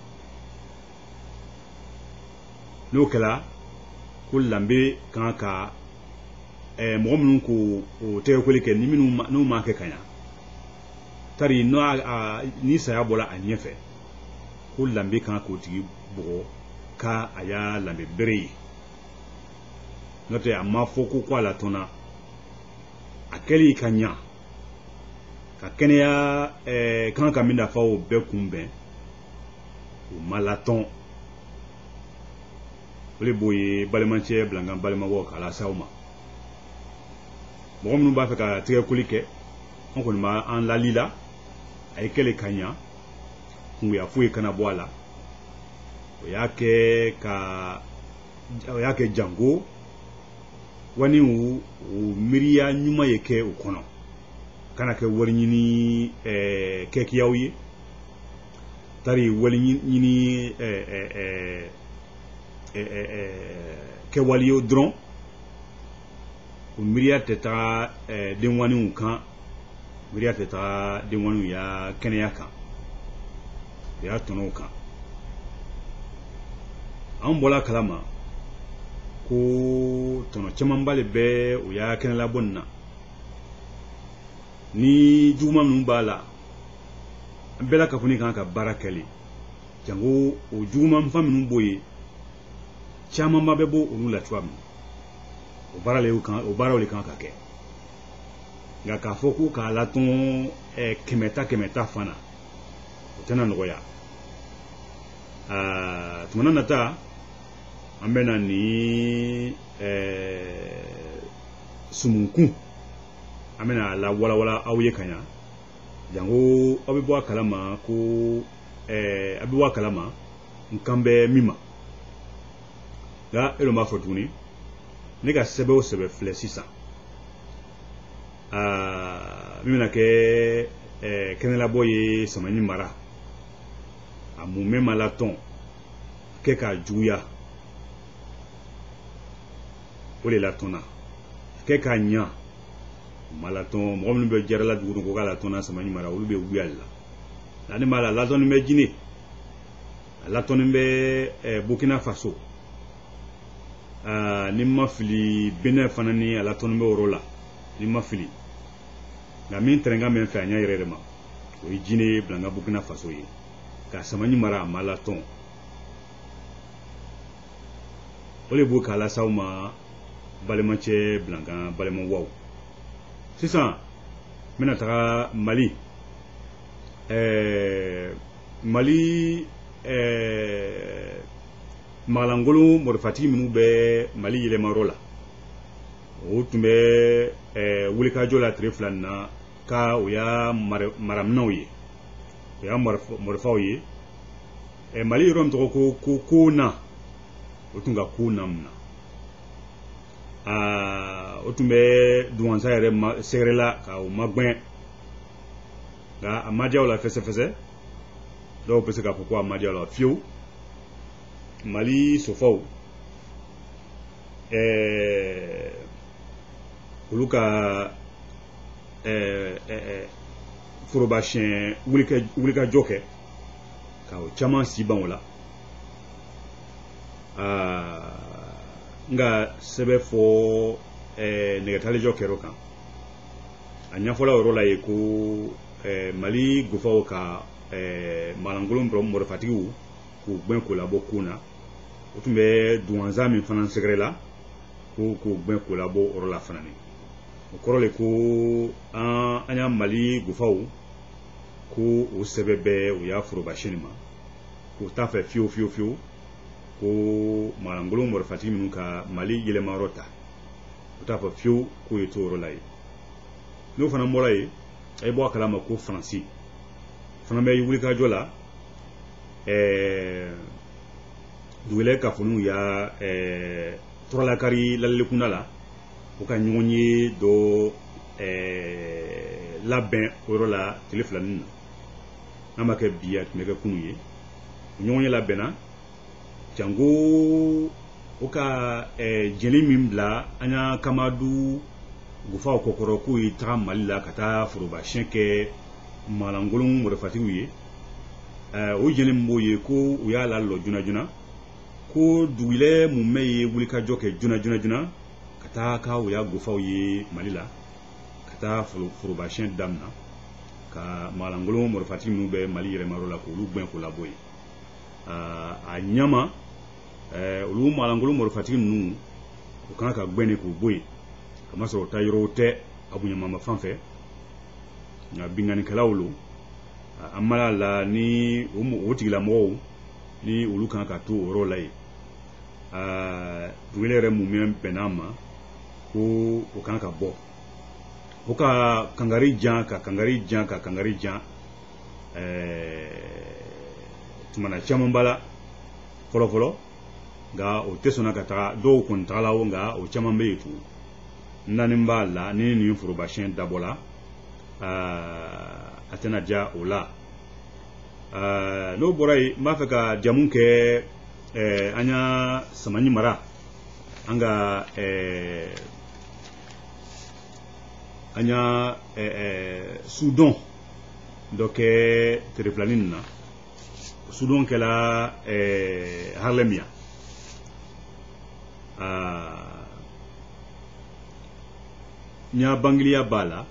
n'o kɛla ko lambe kan ka mɔgɔ minnu ko o tɛgɛkoli kɛ ni n'u m'a kɛ ka ɲa tari ni saya bɔra a ɲɛfɛ ko lambe kan k'o tigi bugɔ ka a y'a lambe bere ye n'o tɛ a ma fɔ ko a latɔnna a kɛli ka ɲa ka kɛnɛya kan ka min nafa o bɛɛ kunbɛn o ma latɔn o de b'o ye balimacɛ bilankan balimabɔ k'a lase aw ma mɔgɔ minnu b'a fɛ ka tɛgɛkoli kɛ an kɔni b'an lalila a ye kɛle ka ɲa kungoya foyi kana bɔ a la o y'a kɛ jango wani o miiriya ɲuman ye kɛ o kɔnɔ kana kɛ wari ɲini kɛkiyaw ye tari wari ɲini kɛwale ye dɔrɔn o miiriya tɛ taga denwaniw kan miiriya tɛ taga denwaniw ya kɛnɛya kan o y'a tɔnɔw kan an bɔla kalama ko tɔnɔ camanba de bɛ o y'a kɛnɛlabɔ nin na ni juguman minnu b'a la an bɛɛ la ka kunn'i kan ka baara kɛli jango o juguman fa minnu b'o ye camanba bɛ bɔ olu la cogoya min o baaraw de kan ka kɛ nka k'a fɔ ko k'a latɔn kɛmɛta fana o tɛna nɔgɔya tuma nata an bɛ na ni sumunkun an bɛna la walawala aw ye ka ɲa jango aw bɛ bɔ a kalama ko a bɛ bɔ a kalama n kan bɛ min ma nka e b'a fɔ tuguni ne ka sɛbɛn o sɛbɛn filɛ sisan min bɛna kɛ kɛnɛlabɔ ye Samaɲi mara a mun ma latɔn kɛ k'a juguya o de latɔnna kɛ k'a ɲa ma latɔn mɔgɔ minnu bɛ jarala dugu ko k'a latɔnna Samaɲi mara olu bɛ wuya de la ani b'a la latɔnni bɛ Guinée a latɔnni bɛ Burkina Faso ni ma fili Benin fana ni a latɔnni bɛ yɔrɔ la ni ma fili nka min tɛrɛnkan bɛ n fɛ a ɲɛ yɛrɛ de ma o ye Guinée bila n ka Burkina Faso ye ka Samaɲi mara a ma latɔn o de b'o k'a lasaw ma balimacɛ bilankan balimawaw sisan n bɛna taga Mali Mali Magalangolo mɔrifatigi minnu bɛ Mali yɛlɛmayɔrɔ la o tun bɛ wulikajɔ la tile fila na ka o y'a maraminɛw ye o y'a marifaw ye Mali yɔrɔ min tɔgɔ ko Koona o tun ka Koona min na o tun bɛ Duwanza yɛrɛ sɛgɛrɛla ka o magɛn nka a ma diya o la fɛsɛfɛsɛ dɔw bɛ se k'a fɔ ko a ma diya o la fiyewu Mali sofaw olu ka forobasiyɛn wulikajɔ kɛ ka o caman si ban o la nka sɛbɛn fɔ nɛgɛtalejɔ kɛra o kan a ɲɛfɔla o yɔrɔ la ye ko Mali gufaw ka Magalangolo mɔrifatigiw k'u gbɛn k'o labɔ ko na o tun bɛ Duwanza min fana sɛgɛrɛla k'u gbɛn k'o labɔ o yɔrɔ la fana ni o kɔrɔ le ko an y'a Mali gufaw ko o sɛbɛn bɛɛ o y'a forobasiyɛn ma k'o t'a fɛ fiyewu ko Magalangolo mɔrifatigi minnu ka Mali yɛlɛmayɔrɔ ta o t'a fɛ fiyewu k'o ye to yɔrɔ la ye n'o fana bɔra yen a ye bɔ a kalama ko Faransi fana bɛ wulikajɔ la dugulɛ kafoniw y'a Toralakari lalilikunda la o ka ɲɔgɔn ye dɔ labɛn o yɔrɔ la tile fila nin na n'a ma kɛ bi a tun bɛ kɛ kunu ye ɲɔgɔn ye labɛnna jango o ka jeli min bila an y'a Kamadu gufaw kɔkɔrɔ k'o ye taga Mali la ka taa forobasiyɛn kɛ Magalangolo mɔrifatigiw ye o jeli min b'o ye ko u y'a lalɔ joona ko dugulɛ mun bɛ ye wulikajɔ kɛ joona ka taa ka o y'a gufaw ye Mali la ka taa forobasiyɛn daminɛ ka Magalangolo mɔrifatigi minnu bɛ Mali yɛlɛmayɔrɔ la k'olu gbɛn k'o labɔ yen a ɲama olu Magalangolo mɔrifatigi ninnu u kan ka gbɛn de k'o bɔ yen kamasɔrɔ o ta yɔrɔw tɛ a bonɲamama fan fɛ nka bingannikɛlaw lo an mara la ni o tigilamɔgɔw ni olu kan ka to o yɔrɔ la yen dugulɛ yɛrɛ mun bɛnna ma ko o kan ka bɔ o ka kangari jan tumana caman b'a la fɔlɔfɔlɔ nka o tɛ sɔnna ka taga dɔw kɔni tagala o nka o caman bɛ yen tugun naani b'a la ni nin forobasiyɛn dabɔla a tɛna diya o la n'o bɔra yen n b'a fɛ ka jamu kɛ an y'a Samaɲi mara an ka anya Soudan donc tereflanin na Soudan kala Harlemia nya Banglia bala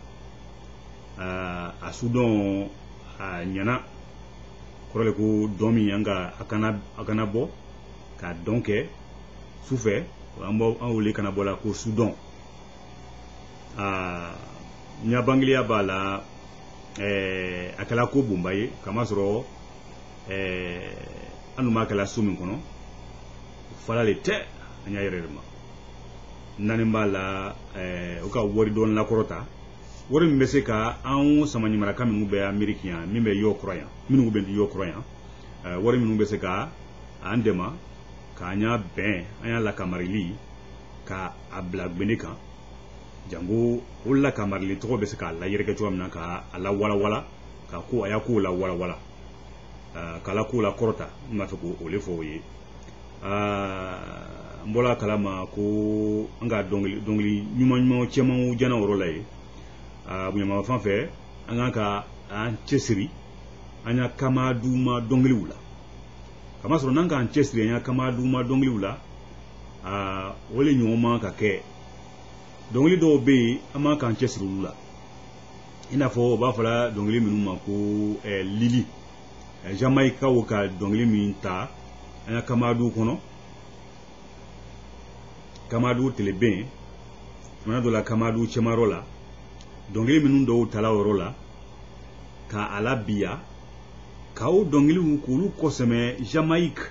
a Soudan nyana korole ko domi yanga akana bo ka donke souffert ambo awle kana bola ko Soudan nya Banglia bala akala ko bumbaye kama soro anuma kala sumin kono fala le te nya yerema nani mbala o ka wori don la korota wori mbese ka an samani maraka min be americain min be yo croyant min be yo croyant wori min mbese ka andema ka nya ben anya la kamarili ka abla gbenika jango ulla kamarili to be se ka la yereke to amna ka ala wala wala ka ko aya ko la wala wala kala ko la korota mafako ole foye mbola kalama ko anga dongli nyuma chema jana worolay bunyama fanfe anga ka an chesiri anya kama duma dongli wula kama soro nanga an chesiri anya kama duma dongli wula wole nyoma ka ke dongli do be ama kan chesiri wula ina fo ba fala dongli minuma ko lili Jamaica woka dongli minta anya kama du kono Kamadu telebe mana dola Kamadu chemarola dongili minun do talawrola ka alabia ka o dongili kulu koseme Jamaïque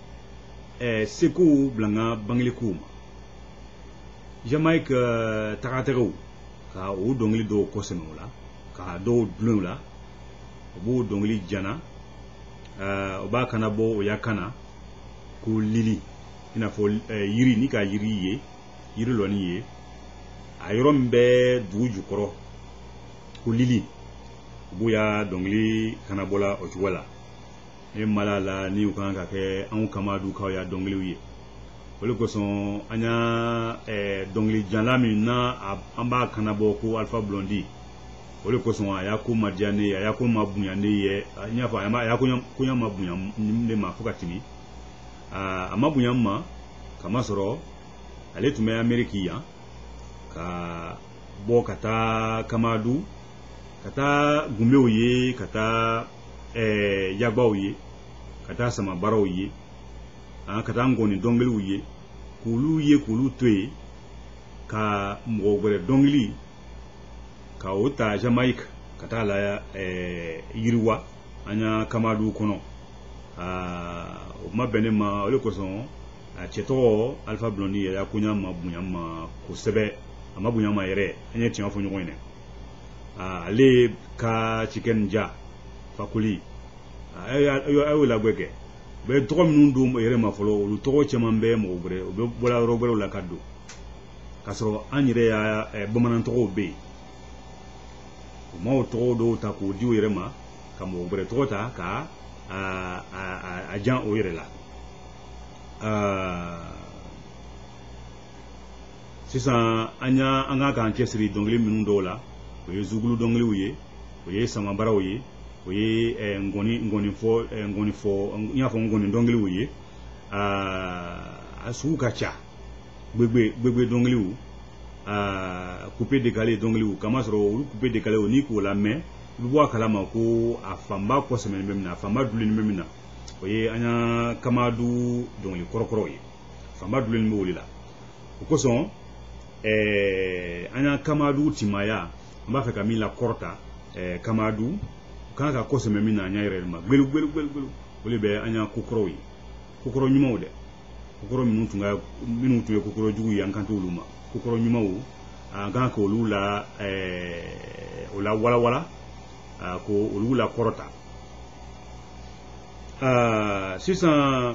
seko blanga banglikuma Jamaïque takatero ka o dongili do koseme wala ka do blula bo dongili jana oba kana bo o yakana ku lili ina fo yiri ni ka yiri ye yiri loni ye ayron be duju koro ko lili buya dongli kana bola o wala e malala ni u kan ka ke an kamadu ka ya dongli ye wala ko son anya dongli janlami na amba kana bo ko Alpha Blondy wala ko son aya ko madiane aya ko mabunyane ye anya fa aya ko nya mabunya ne ma fukatini amabunyamma kama soro ale tume Amerikiya ka bo kata Kamadu kata gumbew ye kata yagbaw ye kata sama baraw ye kata ngoni dongli ye kulu toye ka mogore dongli ka ota Jamaica kata la yirwa anya Kamadu kono ma benema ole ko son cheto Alpha Blondy ya kunya mabunyama ko sebe amabunyama yere anya tiwa fo nyoko ine ale ka chicken ja fakuli ayo la gweke be to min ndum yere ma folo lu to chema mbe mo bre be bola robere la kaddo kasro anyire ya bomanan to be mo to do ta ko diu yere ma kamo bre to ta ka agent o yere la sisa anga kan kesri dongli minun dola o ye zugulu dongli uye o ye sama bara uye o ye ngoni fo nya fo ngoni dongli uye asu kacha gbegbe dongli u couper décaler dongli u kama soro couper décaler o ni ko la main luwa kalama ko afamba ko semen memna afamba dulin memna oye anya Kamadu dongli korokoro ye afamba dulin mo wulila ko son anya Kamadu timaya amba fe kamila korta Kamadu kana ko semen memna anya yerema gbelu wole be anya kokoro ye kokoro nyuma de kokoro minu tunga kokoro jugu yankanto luma kokoro nyuma wo anga ko lula ola wala ko ulula korota sisan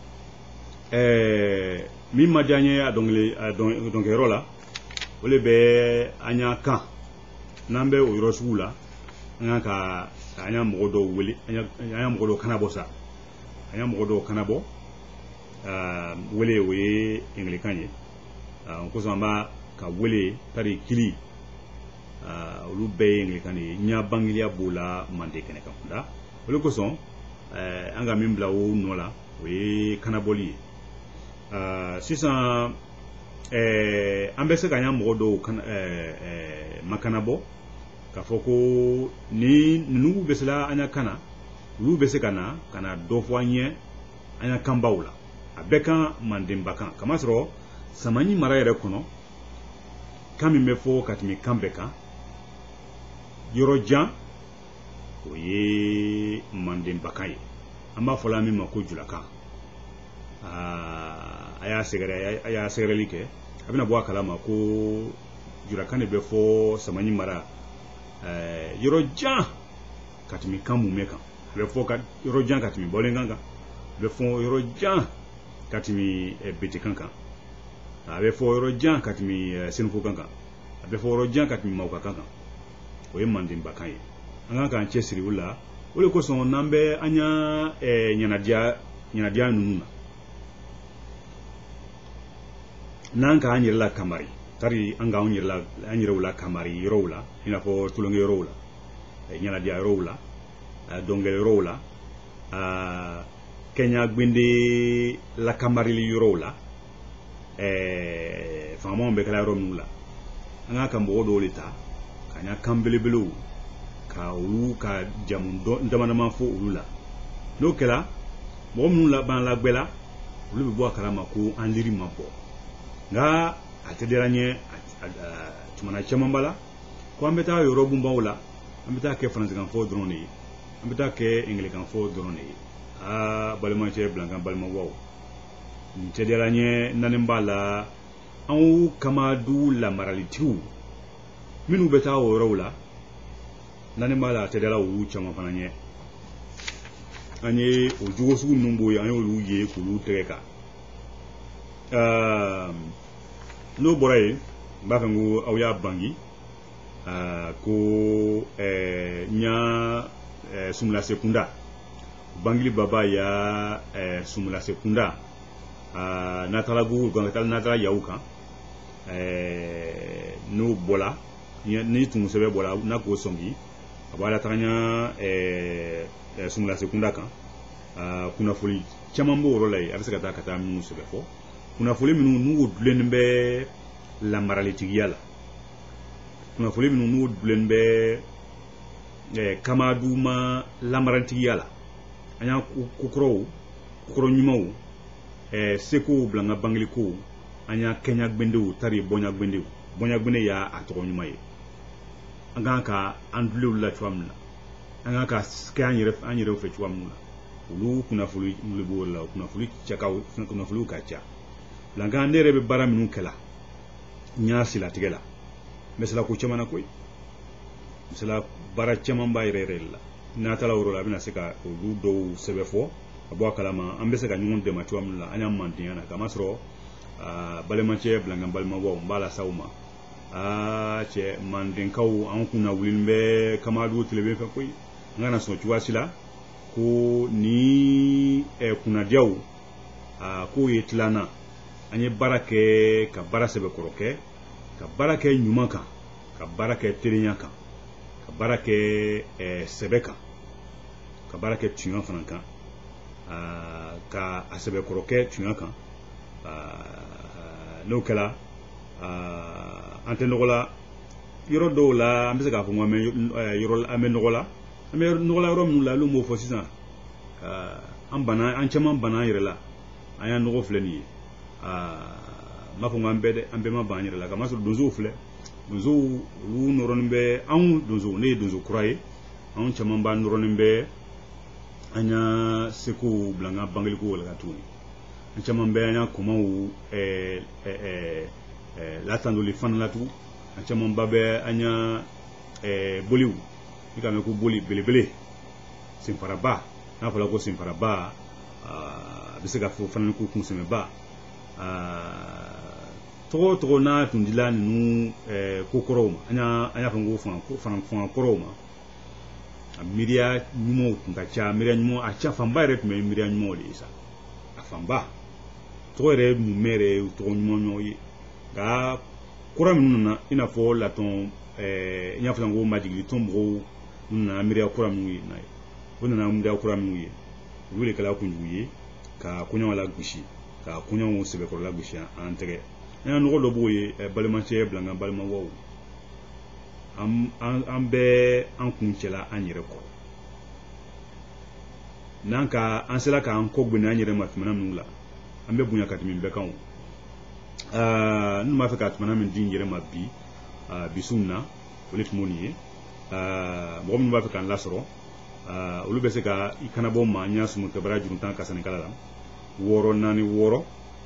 mi madanye donc rola ole be anya kan nambe o yorosula anga ka anya mogodo wele anya mogodo kanabo sa anya mogodo kanabo wele we inglikanye ko samba ka wele tari kili olu bɛɛ ye Anglican de ye ɲa bangiya b'o la Mande kɛnɛ kan nka olu kosɔn an ka min bila o nɔ la o ye kanabɔli ye sisan an bɛ se ka ɲa mɔgɔ dɔw makanabɔ k'a fɔ ko ni ninnu bɛ se la an ya kana olu bɛ se ka na dɔ fɔ an ye an ya kanbaw la a bɛɛ kan Mandenba kan kamasɔrɔ Samanyi mara yɛrɛ kɔnɔ kan min bɛ fɔ ka tɛmɛ kan bɛɛ kan yɔrɔ jan o ye Mandenba kan ye an b'a fɔ la min ma ko Julakan a y'a sɛgɛrɛli kɛ a bɛna bɔ a kalama ko Julakan de bɛ fɔ Samanyi mara yɔrɔ jan ka tɛmɛ kan mun bɛ kan a bɛ fɔ yɔrɔ jan ka tɛmɛ Bɔlenkan kan a bɛ fɔ yɔrɔ jan ka tɛmɛ Betekan kan a bɛ fɔ yɔrɔ jan ka tɛmɛ Senufokan kan a bɛ fɔ yɔrɔ jan ka tɛmɛ Mawukakan kan o ye Mandenba kan ye an kan k'an cɛsiri o la o de kosɔn n'an bɛ an ya ɲanadiya ninnu na n'an k'an yɛrɛ la kamari tari an k'an yɛrɛw la kamari yɔrɔw la i n'a fɔ tulonkɛ yɔrɔw la ɲanadiya yɔrɔw la dɔnkɛli yɔrɔw la kɛɲa gbende la kamarili yɔrɔw la faamaw bɛ kɛla yɔrɔ minnu la an ka ka mɔgɔ dɔw de ta ka ɲa kan belebelew ka olu ka jamu dama fɔ olu la n'o kɛra mɔgɔ minnu b'an lagbɛla olu bɛ bɔ a kalama ko an liri ma bɔ nka a tɛ diyara n ye tumana caman b'a la ko an bɛ taa yɔrɔ bunbaw la an bɛ taa kɛ faransikan fɔ dɔrɔn de ye an bɛ taa kɛ Anglican fɔ dɔrɔn de ye balimacɛ bilankan balimabaw nin tɛ diyara n ye naani b'a la anw kamadu lamaralitigiw minnu bɛ taa o yɔrɔw la naani b'a la a tɛ diyara olu caman fana ɲɛ an ye o jogo sugu ninnu b'o ye an y'olu ye k'olu tɛgɛ kan n'o bɔra yen n b'a fɛ ko aw y'a bangi ko ɲa Sumula Sekunda bangili baba ya Sumula Sekunda n'a taara Google kan n'a taara Yahoo kan n'o bɔra ni tun sɛbɛ bɔra n'a k'o sɔngi a b'a la taga ɲa Sumula Sekunda kan kunnafoni caman b'o yɔrɔ la yen a bɛ se ka taa minnu sɛbɛ fɔ kunnafoni minnu n'u dulennen bɛ lamaralitigiya la kunnafoni minnu n'u dulennen bɛ kamaduma lamaralitigiya la an y'a kokɔrɔ ɲumanw seko bilanga bangiliko an y'a kɛɲa gbendew tari bɔɲa gbende y'a tɔgɔ ɲuman ye an kan ka an dulew la cogoya min na an kan ka kɛ an yɛrɛw fɛ cogoya min na olu kunnafoni b'o la kunnafoniw ka ca lankan ne yɛrɛ bɛ baara minnu kɛla n y'a silatigɛ la misala ko caman na koyi misala baara caman b'a yɛrɛ la n'a taara yɔrɔ la a bɛna se ka olu dɔw sɛbɛ fɔ a bɔ a kalama an bɛ se ka ɲɔgɔn dɛmɛ cogoya min na an y'an mandenya na kamasɔrɔ balimacɛ bilankan balimabaw n b'a la s'aw ma cɛ mandenkaw an kunna wulilen bɛ kamadu tileben fɛ koyi an kana sɔn cogoya si la ko ni kunnadiyaw k'o ye tilanna an ye baara kɛ ka baara sɛbɛkɔrɔ kɛ ka baara kɛ ɲuman kan ka baara kɛ terenya kan ka baara kɛ sɛbɛ kan ka baara kɛ tiɲɛ fana kan ka a sɛbɛkɔrɔ kɛ tiɲɛ kan n'o kɛra an tɛ nɔgɔ la yɔrɔ dɔw la an bɛ se k'a fɔ an bɛ nɔgɔ la yɔrɔ minnu la olu m'o fɔ sisan an caman banna an yɛrɛ la an y'a nɔgɔ filɛ nin ye n b'a fɔ an bɛɛ dɛ an bɛɛ ma ban an yɛrɛ la kamasɔrɔ donsow filɛ donsow olu nɔrɔnin bɛ anw donso ne ye donso kura ye anw caman b'a nɔrɔnin bɛ an y'a seko bilankan bangeliko la ka tuguni an caman bɛ an y'a komaw latandoli fana la tugun an caman ba bɛ an y'a boliw i ka mɛn ko boli belebele senfaraba n'a fɔra ko senfaraba a bɛ se ka fɔ fana ko kunsɛmɛba tɔgɔ o tɔgɔ n'a tun dila ninnu ko kɔrɔw ma an y'a fɔ ko fanga kɔrɔw ma a miiriya ɲumanw tun ka ca miiriya ɲuman a ca fanba yɛrɛ tun bɛ miiriya ɲumanw de ye sa a fanba tɔgɔ yɛrɛ numɛ yɛrɛ ye tɔgɔ ɲuman ye nka kɔrɔ minnu nana i n'a fɔ latɔn n y'a fɔ n ko majigili tɔn mɔgɔw nana miiriya kura minnu ye o nana miiriya kura minnu ye olu de kɛla kunjugu ye ka kɔɲɔw la gosi ka kɔɲɔw sɛbɛkɔrɔla gosi an tɛgɛ n'an nɔgɔ dɔ b'o ye balimacɛ bila n ka balimawaw an bɛɛ an kun cɛla an yɛrɛ kɔrɔ n'an ka an sera k'an kɔ gwɛnɛ an yɛrɛ ma tɛmɛna minnu la an bɛ bonya ka tɛmɛ bɛɛ kan n b'a fɛ ka tɛmɛna min di n yɛrɛ ma bi bisu na o de tun b'o nin ye mɔgɔ minnu b'a fɛ k'an lasɔrɔ olu bɛ se ka i kana bɔ ma n y'a sumu kabara juruntan kasanikala la 646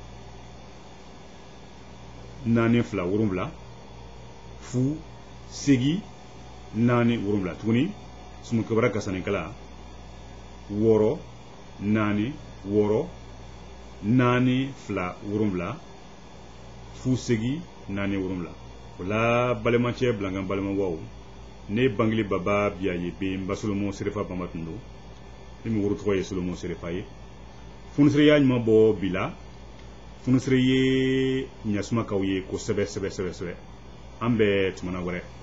42 fu segi 8 tuguni sumu kabara kasanikala 6 4 6 8 2 fu segi 8 7 o la balimacɛ bila n ka balimawaw ne bangili baba biya ye be n ba Solomon Serefa Bamba tun don ne min woro tɔgɔ ye Solomon Serefa ye funisiriya ɲuman bɔ bi la funisiri ye ɲasumakaw ye kosɛbɛ sɛbɛ an bɛɛ tumana wɛrɛ